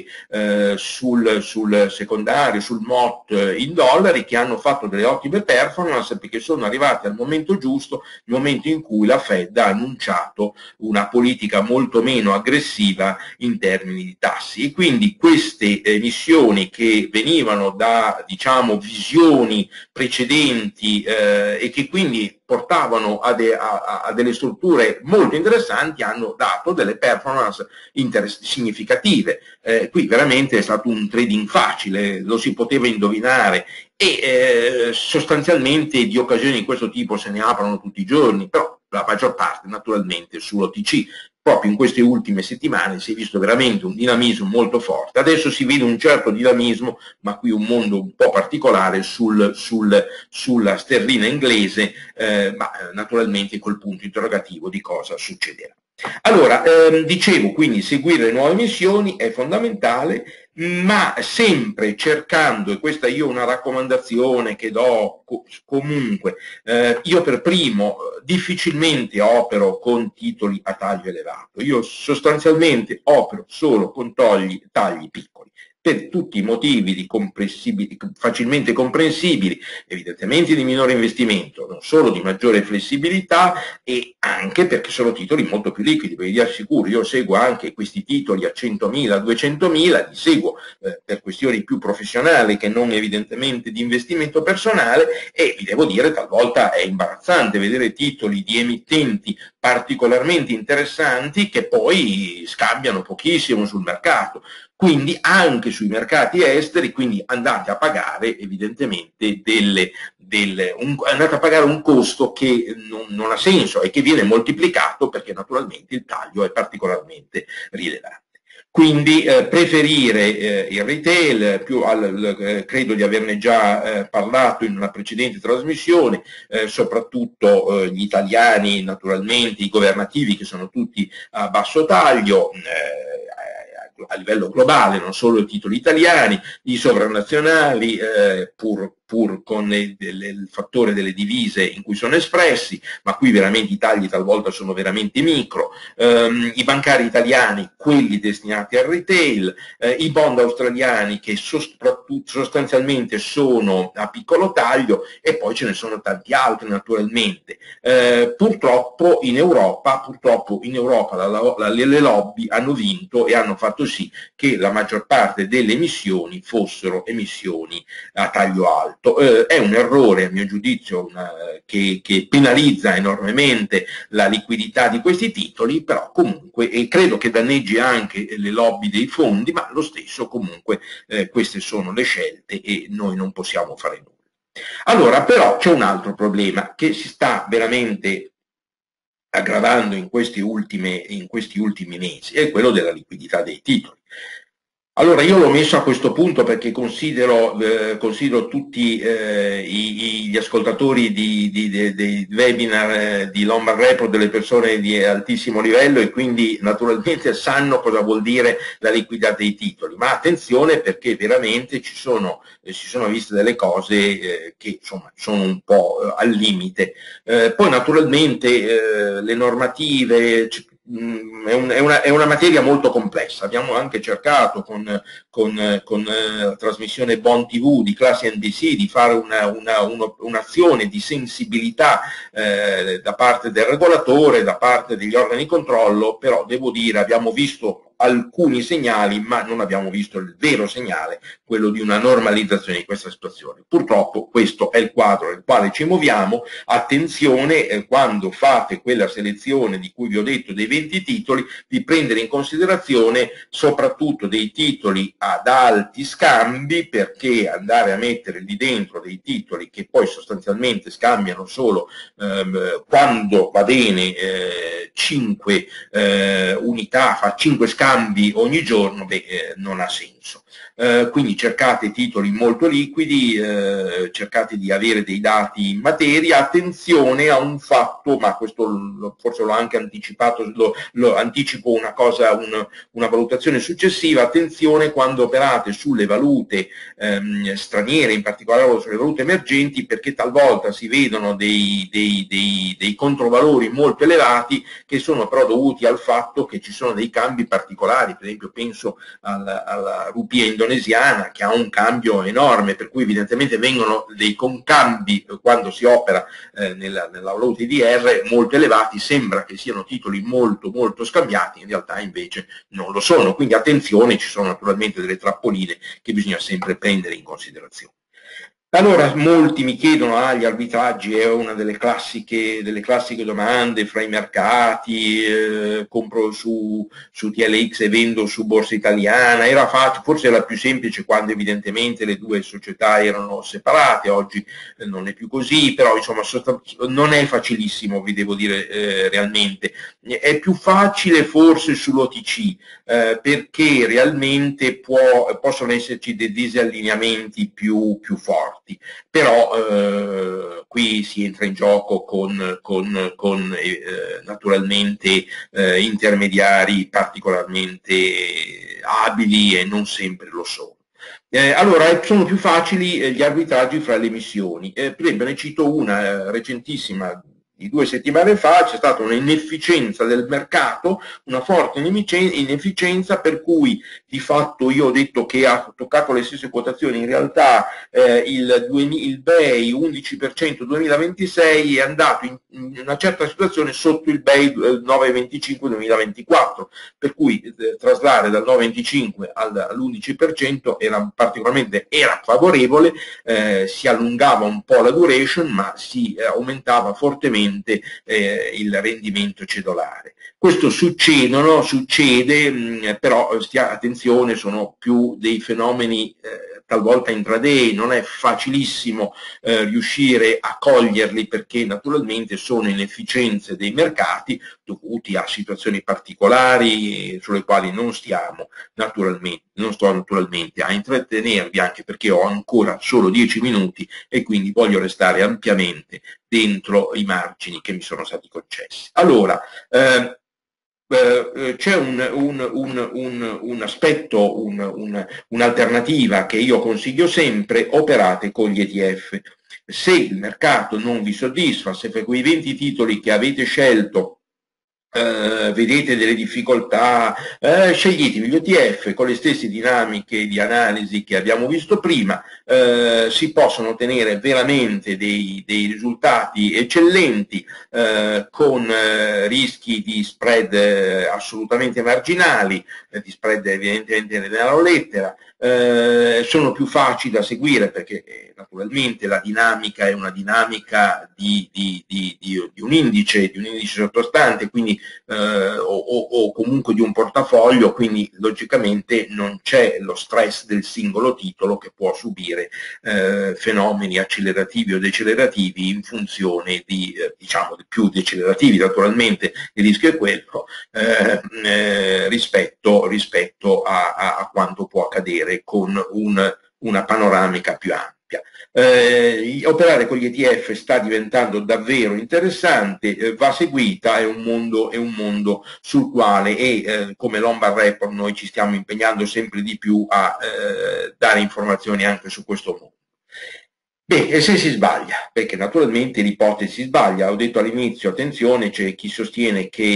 sul secondario, sul MOT in dollari, che hanno fatto delle ottime performance perché sono arrivate al momento giusto, il momento in cui la Fed ha annunciato una politica molto meno aggressiva in termini di tassi, e quindi queste missioni che venivano da, diciamo, visioni precedenti e che quindi portavano a delle strutture molto interessanti, hanno dato delle performance significative. Qui veramente è stato un trading facile, lo si poteva indovinare, e sostanzialmente di occasioni di questo tipo se ne aprono tutti i giorni, però la maggior parte naturalmente sull'OTC. Proprio in queste ultime settimane si è visto veramente un dinamismo molto forte. Adesso si vede un certo dinamismo, ma qui un mondo un po' particolare sulla sterlina inglese, ma naturalmente col punto interrogativo di cosa succederà. Allora, dicevo, quindi seguire le nuove missioni è fondamentale, ma sempre cercando, e questa io è una raccomandazione che do comunque, io per primo difficilmente opero con titoli a taglio elevato, io sostanzialmente opero solo con tagli piccoli, per tutti i motivi facilmente comprensibili, evidentemente di minore investimento, non solo di maggiore flessibilità, e anche perché sono titoli molto più liquidi. Vi assicuro, io seguo anche questi titoli a 100.000, 200.000, li seguo per questioni più professionali che non evidentemente di investimento personale, e vi devo dire talvolta è imbarazzante vedere titoli di emittenti particolarmente interessanti che poi scambiano pochissimo sul mercato. Quindi anche sui mercati esteri, quindi andate a pagare evidentemente andate a pagare un costo che non ha senso e che viene moltiplicato perché naturalmente il taglio è particolarmente rilevante. Quindi preferire il retail, credo di averne già parlato in una precedente trasmissione, soprattutto gli italiani naturalmente, i governativi che sono tutti a basso taglio, a livello globale, non solo i titoli italiani, i sovranazionali, pur con il fattore delle divise in cui sono espressi, ma qui veramente i tagli talvolta sono veramente micro, i bancari italiani, quelli destinati al retail, i bond australiani che sostanzialmente sono a piccolo taglio, e poi ce ne sono tanti altri naturalmente. Purtroppo in Europa le lobby hanno vinto e hanno fatto sì che la maggior parte delle emissioni fossero emissioni a taglio alto. È un errore, a mio giudizio, che penalizza enormemente la liquidità di questi titoli, però comunque, e credo che danneggi anche le lobby dei fondi, ma lo stesso comunque queste sono le scelte e noi non possiamo fare nulla. Allora, però c'è un altro problema che si sta veramente aggravando in questi ultimi mesi, è quello della liquidità dei titoli. Allora, io l'ho messo a questo punto perché considero tutti gli ascoltatori dei webinar di Lombard Report delle persone di altissimo livello, e quindi naturalmente sanno cosa vuol dire la liquidità dei titoli, ma attenzione perché veramente si sono viste delle cose che insomma sono un po' al limite. Poi naturalmente le normative, è una materia molto complessa. Abbiamo anche cercato con la trasmissione Bond TV di Classe NBC di fare un'azione di sensibilità da parte del regolatore, da parte degli organi di controllo, però devo dire abbiamo visto alcuni segnali, ma non abbiamo visto il vero segnale, quello di una normalizzazione di questa situazione. Purtroppo questo è il quadro nel quale ci muoviamo. Attenzione, quando fate quella selezione di cui vi ho detto dei 20 titoli, di prendere in considerazione soprattutto dei titoli ad alti scambi, perché andare a mettere lì dentro dei titoli che poi sostanzialmente scambiano solo quando va bene 5 unità, fa 5 scambi ogni giorno, non ha senso. Quindi cercate titoli molto liquidi, cercate di avere dei dati in materia. Attenzione a un fatto, ma questo forse l'ho anche anticipato, lo anticipo una cosa, una valutazione successiva. Attenzione quando operate sulle valute straniere, in particolare sulle valute emergenti, perché talvolta si vedono dei controvalori molto elevati, che sono però dovuti al fatto che ci sono dei cambi particolari. Per esempio penso alla rupia indonesiana, che ha un cambio enorme, per cui evidentemente vengono dei concambi quando si opera nella valuta IDR molto elevati. Sembra che siano titoli molto molto scambiati, in realtà invece non lo sono. Quindi attenzione, ci sono naturalmente delle trappoline che bisogna sempre prendere in considerazione. Allora, molti mi chiedono, gli arbitraggi è una delle classiche domande fra i mercati, compro su TLX e vendo su Borsa Italiana. Era facile, forse era più semplice quando evidentemente le due società erano separate, oggi non è più così, però insomma non è facilissimo, vi devo dire realmente. È più facile forse sull'OTC, perché realmente possono esserci dei disallineamenti più forti. Però qui si entra in gioco con naturalmente intermediari particolarmente abili, e non sempre lo sono. Allora sono più facili gli arbitraggi fra le emissioni. Per esempio ne cito una recentissima di 2 settimane fa. C'è stata un'inefficienza del mercato, una forte inefficienza, per cui di fatto io ho detto che ha toccato le stesse quotazioni. In realtà il BEI 11% 2026 è andato in una certa situazione sotto il BEI 9,25 2024, per cui traslare dal 9,25 all'11% era favorevole, si allungava un po' la duration, ma si aumentava fortemente il rendimento cedolare. Questo succede, però attenzione, sono più dei fenomeni talvolta intraday, non è facilissimo riuscire a coglierli, perché naturalmente sono inefficienze dei mercati dovuti a situazioni particolari sulle quali non sto naturalmente a intrattenervi, anche perché ho ancora solo 10 minuti e quindi voglio restare ampiamente dentro i margini che mi sono stati concessi. Allora, c'è un aspetto, un'alternativa che io consiglio sempre: operate con gli ETF. Se il mercato non vi soddisfa, se per quei 20 titoli che avete scelto vedete delle difficoltà, sceglietevi gli ETF con le stesse dinamiche di analisi che abbiamo visto prima. Si possono ottenere veramente dei risultati eccellenti, con rischi di spread assolutamente marginali, di spread evidentemente nella lettera. Sono più facili da seguire, perché naturalmente la dinamica è una dinamica di un indice sottostante, quindi o comunque di un portafoglio, quindi logicamente non c'è lo stress del singolo titolo, che può subire fenomeni accelerativi o decelerativi in funzione di più decelerativi. Naturalmente il rischio è quello, rispetto a quanto può accadere con una panoramica più ampia. Operare con gli ETF sta diventando davvero interessante, va seguita, è un mondo sul quale, come Lombard Report, noi ci stiamo impegnando sempre di più a dare informazioni anche su questo mondo. Beh, e se si sbaglia? Perché naturalmente l'ipotesi si sbaglia. Ho detto all'inizio, attenzione, c'è chi sostiene che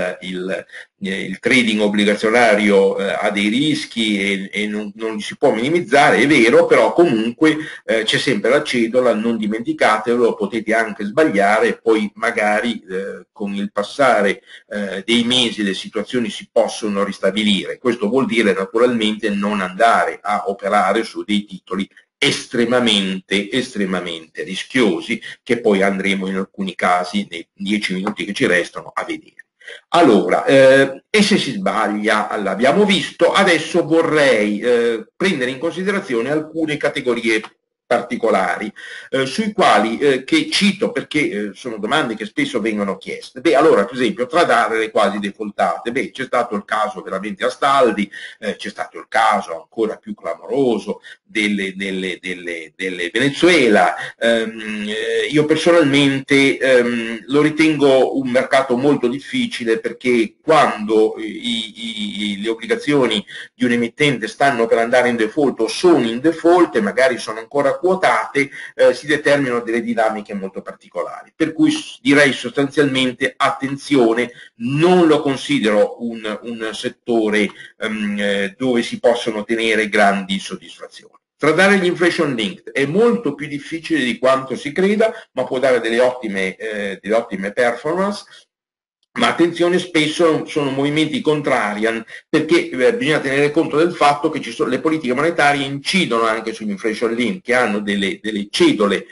il trading obbligazionario ha dei rischi e non li si può minimizzare, è vero, però comunque c'è sempre la cedola, non dimenticatelo, potete anche sbagliare, poi magari con il passare dei mesi le situazioni si possono ristabilire. Questo vuol dire naturalmente non andare a operare su dei titoli estremamente rischiosi, che poi andremo in alcuni casi, nei 10 minuti che ci restano, a vedere. Allora, e se si sbaglia, l'abbiamo visto, adesso vorrei prendere in considerazione alcune categorie particolari, sui quali che cito perché sono domande che spesso vengono chieste. Beh, allora, per esempio, tradare le quasi defaultate. Beh, c'è stato il caso veramente Astaldi, c'è stato il caso ancora più clamoroso delle Venezuela. Io personalmente lo ritengo un mercato molto difficile, perché quando le obbligazioni di un emittente stanno per andare in default o sono in default e magari sono ancora quotate, si determinano delle dinamiche molto particolari. Per cui direi sostanzialmente attenzione, non lo considero un settore dove si possono ottenere grandi soddisfazioni. Tradare gli inflation linked è molto più difficile di quanto si creda, ma può dare delle ottime performance. Ma attenzione, spesso sono movimenti contrarian, perché bisogna tenere conto del fatto che le politiche monetarie incidono anche sugli inflation link, che hanno delle cedole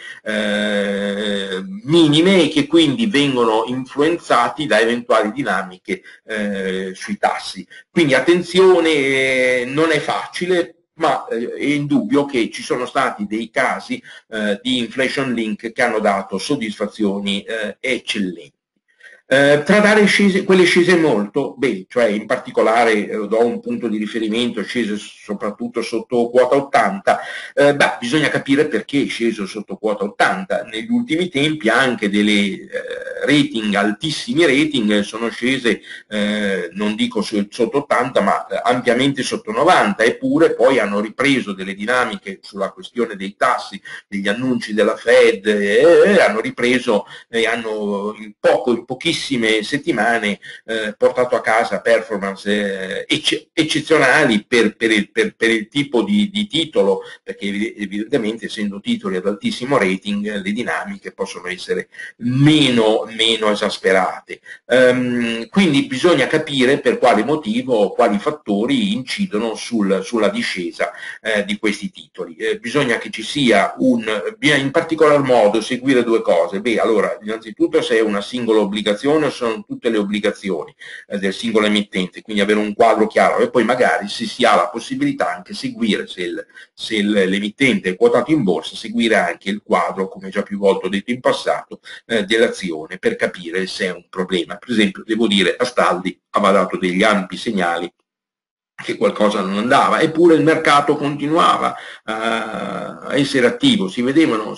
minime e che quindi vengono influenzati da eventuali dinamiche sui tassi. Quindi attenzione, non è facile, ma è indubbio che ci sono stati dei casi di inflation link che hanno dato soddisfazioni eccellenti. Tradare quelle scese molto, beh, cioè in particolare do un punto di riferimento, scese soprattutto sotto quota 80, bisogna capire perché è sceso sotto quota 80. Negli ultimi tempi anche delle rating, altissimi rating, sono scese, non dico sotto 80, ma ampiamente sotto 90, eppure poi hanno ripreso delle dinamiche sulla questione dei tassi, degli annunci della Fed, hanno ripreso e hanno in pochissime settimane portato a casa performance eccezionali per il tipo di titolo, perché evidentemente essendo titoli ad altissimo rating le dinamiche possono essere meno esasperate. Quindi bisogna capire per quale motivo, quali fattori incidono sulla discesa di questi titoli. Bisogna che ci sia in particolar modo seguire due cose. Beh, allora, innanzitutto se è una singola obbligazione o sono tutte le obbligazioni del singolo emittente, quindi avere un quadro chiaro, e poi magari se si ha la possibilità anche seguire, se l'emittente è quotato in borsa, seguire anche il quadro, come già più volte ho detto in passato, dell'azione, per capire se è un problema. Per esempio, devo dire, Astaldi aveva dato degli ampi segnali che qualcosa non andava, eppure il mercato continuava a essere attivo, si vedevano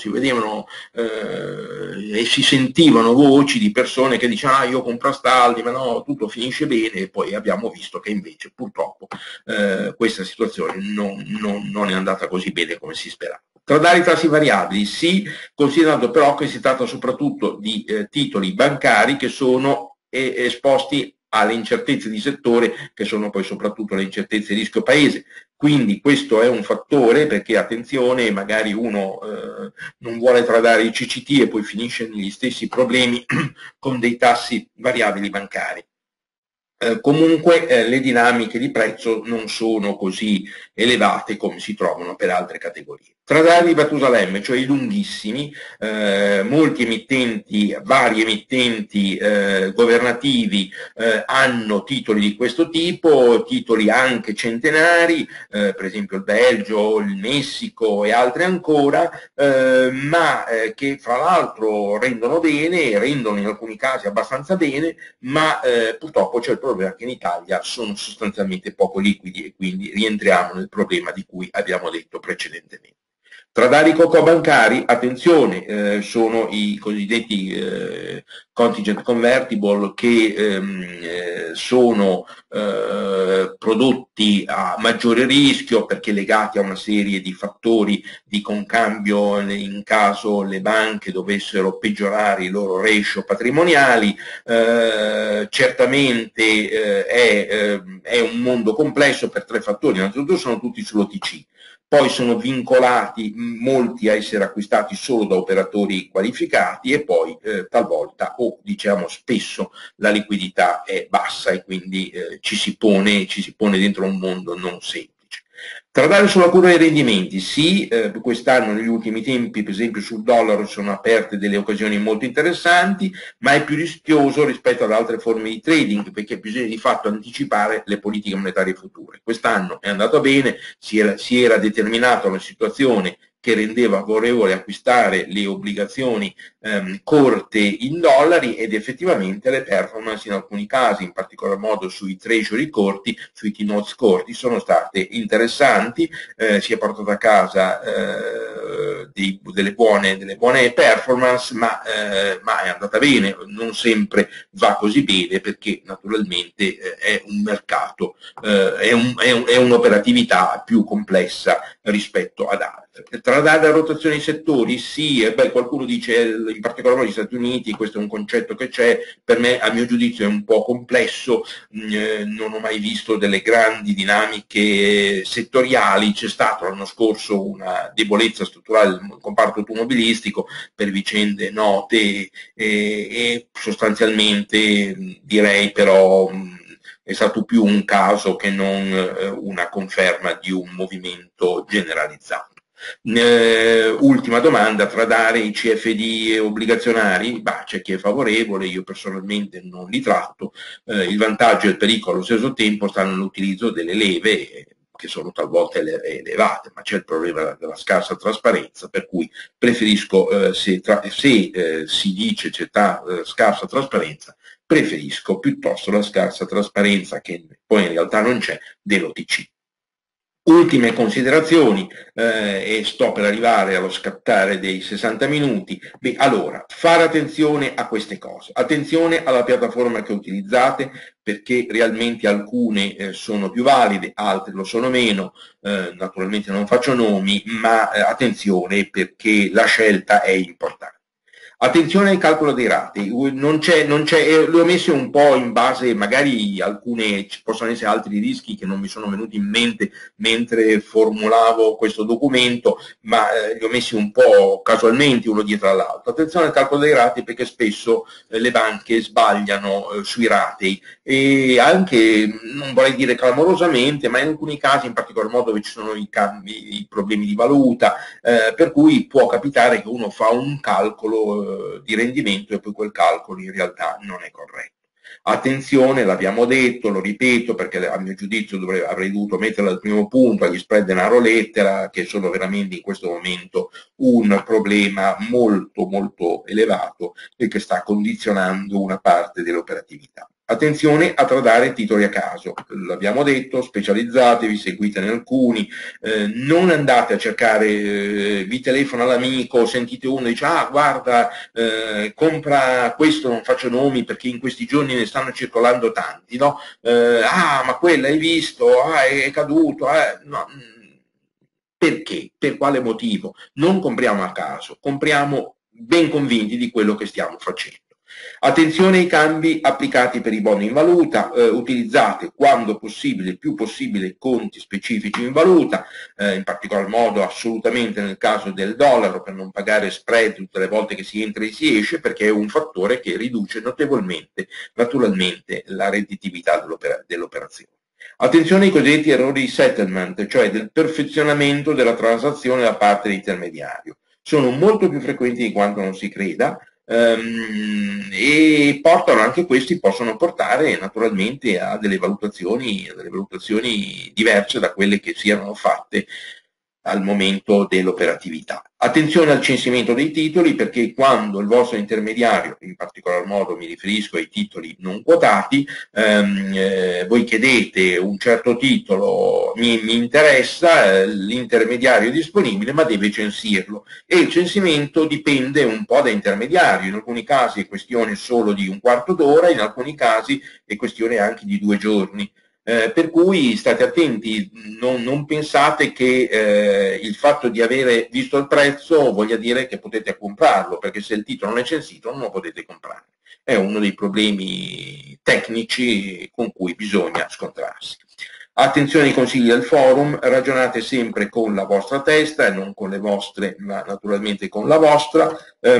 e si sentivano voci di persone che dicevano io compro Astaldi, ma no, tutto finisce bene, e poi abbiamo visto che invece purtroppo questa situazione non è andata così bene come si sperava. Tradare i tassi variabili sì, considerando però che si tratta soprattutto di titoli bancari che sono esposti alle incertezze di settore, che sono poi soprattutto le incertezze di rischio paese. Quindi questo è un fattore, perché attenzione, magari uno non vuole tradare i CCT e poi finisce negli stessi problemi con dei tassi variabili bancari. Comunque le dinamiche di prezzo non sono così elevate come si trovano per altre categorie. Tradare di Batusalemme, cioè i lunghissimi, molti emittenti, vari emittenti governativi hanno titoli di questo tipo, titoli anche centenari, per esempio il Belgio, il Messico e altri ancora, ma che fra l'altro rendono bene, rendono in alcuni casi abbastanza bene, ma purtroppo c'è il problema che in Italia sono sostanzialmente poco liquidi, e quindi rientriamo nel problema di cui abbiamo detto precedentemente. Tradare i cocò bancari, attenzione, sono i cosiddetti contingent convertible che sono prodotti a maggiore rischio perché legati a una serie di fattori di concambio in caso le banche dovessero peggiorare i loro ratio patrimoniali. Certamente è un mondo complesso per 3 fattori. Innanzitutto sono tutti sull'OTC. Poi sono vincolati molti a essere acquistati solo da operatori qualificati e poi talvolta o diciamo spesso la liquidità è bassa e quindi ci si pone dentro un mondo non semplice. Tradare sulla curva dei rendimenti, sì, quest'anno negli ultimi tempi per esempio sul dollaro sono aperte delle occasioni molto interessanti, ma è più rischioso rispetto ad altre forme di trading perché bisogna di fatto anticipare le politiche monetarie future. Quest'anno è andato bene, si era determinata una situazione che rendeva favorevole acquistare le obbligazioni corte in dollari ed effettivamente le performance in alcuni casi, in particolar modo sui treasury corti, sui T-notes corti, sono state interessanti, si è portato a casa delle buone performance, ma è andata bene, non sempre va così bene perché naturalmente è un mercato, è un'operatività più complessa rispetto ad altre. Tradare la rotazione dei settori, sì, qualcuno dice in particolar modo gli Stati Uniti, questo è un concetto che c'è, per me a mio giudizio è un po' complesso, non ho mai visto delle grandi dinamiche settoriali, c'è stata l'anno scorso una debolezza strutturale del comparto automobilistico per vicende note e sostanzialmente direi però è stato più un caso che non una conferma di un movimento generalizzato. Ultima domanda, tradare i CFD obbligazionari? C'è chi è favorevole, io personalmente non li tratto, il vantaggio e il pericolo allo stesso tempo stanno nell'utilizzo delle leve che sono talvolta elevate, ma c'è il problema della scarsa trasparenza, per cui preferisco, se si dice c'è scarsa trasparenza, preferisco piuttosto la scarsa trasparenza, che poi in realtà non c'è, dell'OTC. Ultime considerazioni, e sto per arrivare allo scattare dei 60 minuti. Allora, fare attenzione a queste cose, attenzione alla piattaforma che utilizzate, perché realmente alcune sono più valide, altre lo sono meno, naturalmente non faccio nomi, ma attenzione perché la scelta è importante. Attenzione al calcolo dei rati, le ho messe un po' in base, magari ci possono essere altri rischi che non mi sono venuti in mente mentre formulavo questo documento, ma li ho messi un po' casualmente uno dietro all'altro. Attenzione al calcolo dei rati perché spesso le banche sbagliano sui ratei e anche, non vorrei dire clamorosamente, ma in alcuni casi, in particolar modo dove ci sono i problemi di valuta, per cui può capitare che uno fa un calcolo di rendimento e poi quel calcolo in realtà non è corretto. Attenzione, l'abbiamo detto, lo ripeto perché a mio giudizio avrei dovuto metterlo al primo punto, agli spread denaro lettera, che sono veramente in questo momento un problema molto molto elevato e che sta condizionando una parte dell'operatività. Attenzione a tradare titoli a caso, l'abbiamo detto, specializzatevi, seguitene alcuni, non andate a cercare, vi telefona l'amico, sentite uno e dice guarda, compra questo, non faccio nomi perché in questi giorni ne stanno circolando tanti, no? Ma quella hai visto, è caduto, no. Perché? Per quale motivo? Non compriamo a caso, compriamo ben convinti di quello che stiamo facendo. Attenzione ai cambi applicati per i bond in valuta, utilizzate quando possibile, il più possibile, conti specifici in valuta, in particolar modo assolutamente nel caso del dollaro per non pagare spread tutte le volte che si entra e si esce, perché è un fattore che riduce notevolmente, naturalmente, la redditività dell'operazione. Attenzione ai cosiddetti errori di settlement, cioè del perfezionamento della transazione da parte dell'intermediario. Sono molto più frequenti di quanto non si creda, e possono portare naturalmente a delle valutazioni diverse da quelle che si erano fatte al momento dell'operatività. Attenzione al censimento dei titoli, perché quando il vostro intermediario, in particolar modo mi riferisco ai titoli non quotati, voi chiedete un certo titolo, mi interessa, l'intermediario è disponibile ma deve censirlo, e il censimento dipende un po' da intermediario, in alcuni casi è questione solo di un quarto d'ora, in alcuni casi è questione anche di 2 giorni. Per cui state attenti, non pensate che il fatto di avere visto il prezzo voglia dire che potete comprarlo, perché se il titolo non è censito non lo potete comprare. È uno dei problemi tecnici con cui bisogna scontrarsi. Attenzione ai consigli del forum, ragionate sempre con la vostra testa e non con le vostre, ma naturalmente con la vostra.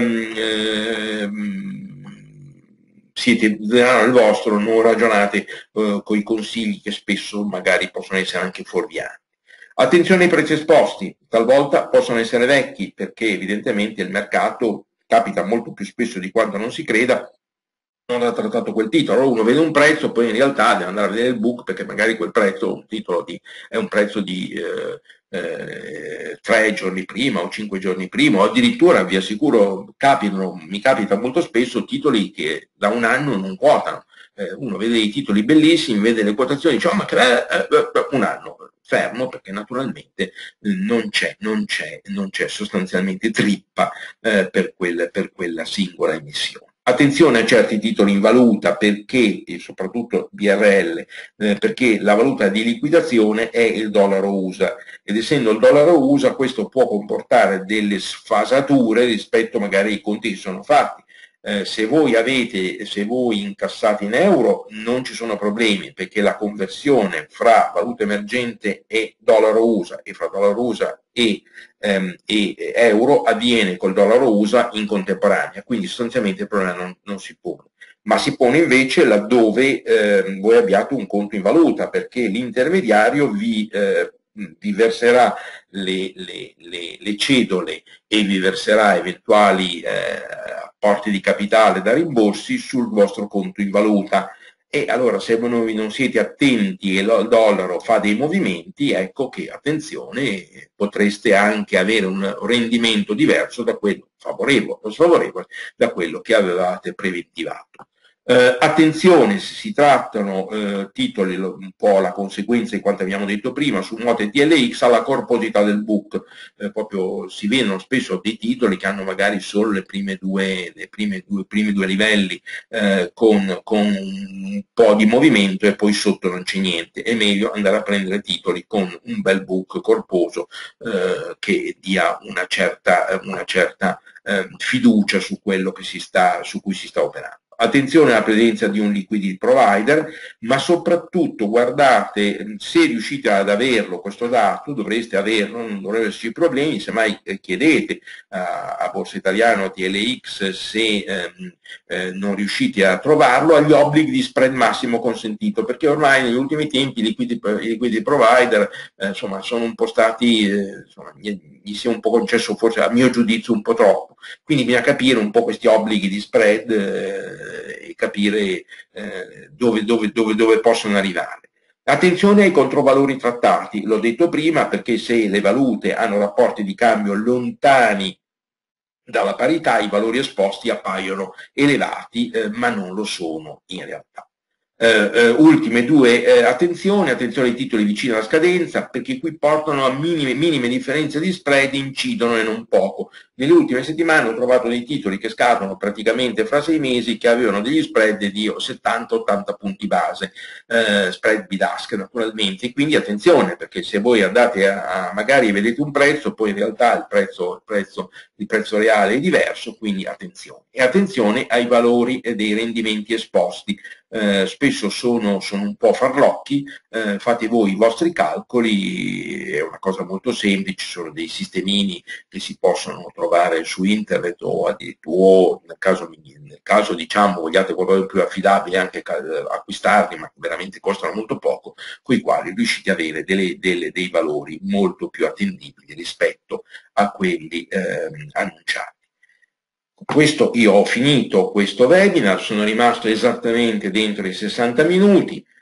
Siete denaro il vostro, non ragionate con i consigli che spesso magari possono essere anche fuorvianti. Attenzione ai prezzi esposti, talvolta possono essere vecchi perché evidentemente il mercato, capita molto più spesso di quanto non si creda, non ha trattato quel titolo. Allora uno vede un prezzo, poi in realtà deve andare a vedere il book, perché magari quel prezzo, un titolo è un prezzo di 3 giorni prima o 5 giorni prima, o addirittura vi assicuro mi capita molto spesso titoli che da un anno non quotano. Uno vede dei titoli bellissimi, vede le quotazioni, dice ma che un anno fermo, perché naturalmente non c'è sostanzialmente trippa per quella singola emissione. Attenzione a certi titoli in valuta, perché, e soprattutto BRL, perché la valuta di liquidazione è il dollaro USA, ed essendo il dollaro USA questo può comportare delle sfasature rispetto magari ai conti che sono fatti. Se voi incassate in euro non ci sono problemi, perché la conversione fra valuta emergente e dollaro USA e fra dollaro USA e euro avviene col dollaro USA in contemporanea, quindi sostanzialmente il problema non si pone. Ma si pone invece laddove voi abbiate un conto in valuta, perché l'intermediario vi verserà le cedole e vi verserà eventuali apporti di capitale da rimborsi sul vostro conto in valuta. E allora se voi non siete attenti e il dollaro fa dei movimenti, ecco che, attenzione, potreste anche avere un rendimento diverso da quello favorevole o sfavorevole da quello che avevate preventivato. Attenzione, se si trattano titoli, un po' la conseguenza di quanto abbiamo detto prima, su Mote TLX, alla corposità del book. Proprio si vedono spesso dei titoli che hanno magari solo i primi due livelli con un po' di movimento e poi sotto non c'è niente. È meglio andare a prendere titoli con un bel book corposo che dia una certa fiducia su quello su cui si sta operando. Attenzione alla presenza di un liquidity provider, ma soprattutto guardate, se riuscite ad averlo questo dato, dovreste averlo, non dovrebbero esserci problemi, semmai chiedete a Borsa Italiana o a TLX se non riuscite a trovarlo, agli obblighi di spread massimo consentito, perché ormai negli ultimi tempi i liquidity provider insomma, sono un po' stati, gli si è un po' concesso, forse a mio giudizio un po' troppo, quindi bisogna capire un po' questi obblighi di spread e capire dove possono arrivare. Attenzione ai controvalori trattati, l'ho detto prima, perché se le valute hanno rapporti di cambio lontani dalla parità, i valori esposti appaiono elevati, ma non lo sono in realtà. Ultime due, attenzione ai titoli vicini alla scadenza, perché qui portano a minime differenze di spread, incidono e non poco. Nelle ultime settimane ho trovato dei titoli che scadono praticamente fra 6 mesi, che avevano degli spread di 70-80 punti base, spread bid-ask naturalmente, quindi attenzione, perché se voi andate magari vedete un prezzo, poi in realtà il prezzo reale è diverso, quindi attenzione. E attenzione ai valori dei rendimenti esposti. Spesso sono un po' farlocchi, fate voi i vostri calcoli, è una cosa molto semplice, ci sono dei sistemini che si possono trovare su internet o addirittura nel caso diciamo vogliate qualcosa di più affidabile anche acquistarli, ma veramente costano molto poco, con i quali riuscite ad avere dei valori molto più attendibili rispetto a quelli annunciati. Questo io ho finito questo webinar, sono rimasto esattamente dentro i 60 minuti,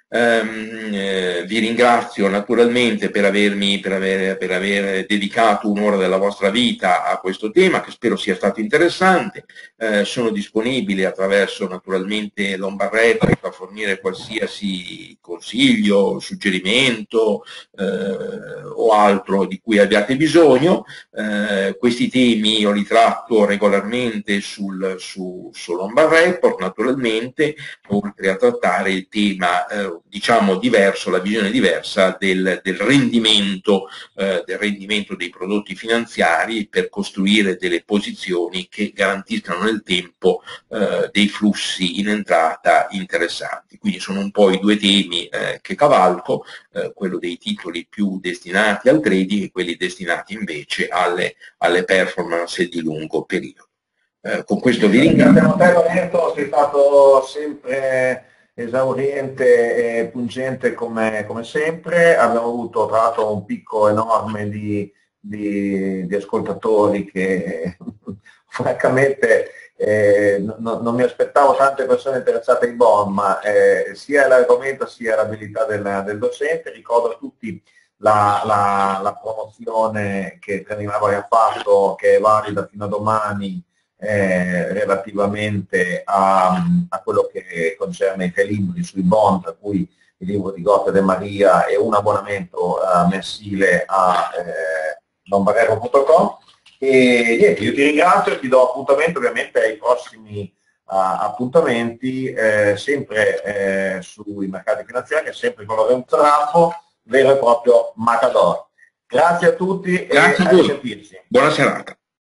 Vi ringrazio naturalmente per aver dedicato un'ora della vostra vita a questo tema, che spero sia stato interessante. Sono disponibile attraverso naturalmente Lombard Report a fornire qualsiasi consiglio, suggerimento o altro di cui abbiate bisogno. Questi temi io li tratto regolarmente su Lombard Report, naturalmente, oltre a trattare il tema diciamo diverso, la visione diversa del rendimento dei prodotti finanziari, per costruire delle posizioni che garantiscano nel tempo dei flussi in entrata interessanti. Quindi sono un po' i due temi che cavalco, quello dei titoli più destinati al trading e quelli destinati invece alle performance di lungo periodo. Con questo vi ringrazio. Lorenzo, sei stato sempre esauriente e pungente come sempre. Abbiamo avuto tra l'altro un picco enorme di ascoltatori che francamente non mi aspettavo tante persone interessate ai bond, ma sia l'argomento sia l'abilità del docente. Ricordo a tutti la promozione che Tranimavari ha fatto, che è valida fino a domani, relativamente a quello che concerne i 3 libri sui bond, tra cui il libro di Gotte De Maria e un abbonamento mensile a lombarero.com. E niente, io ti ringrazio e ti do appuntamento ovviamente ai prossimi appuntamenti, sempre sui mercati finanziari, sempre con Lorenzo Raffo, vero e proprio matador. Grazie a tutti. Grazie e a a voi. risentirci. Buona serata.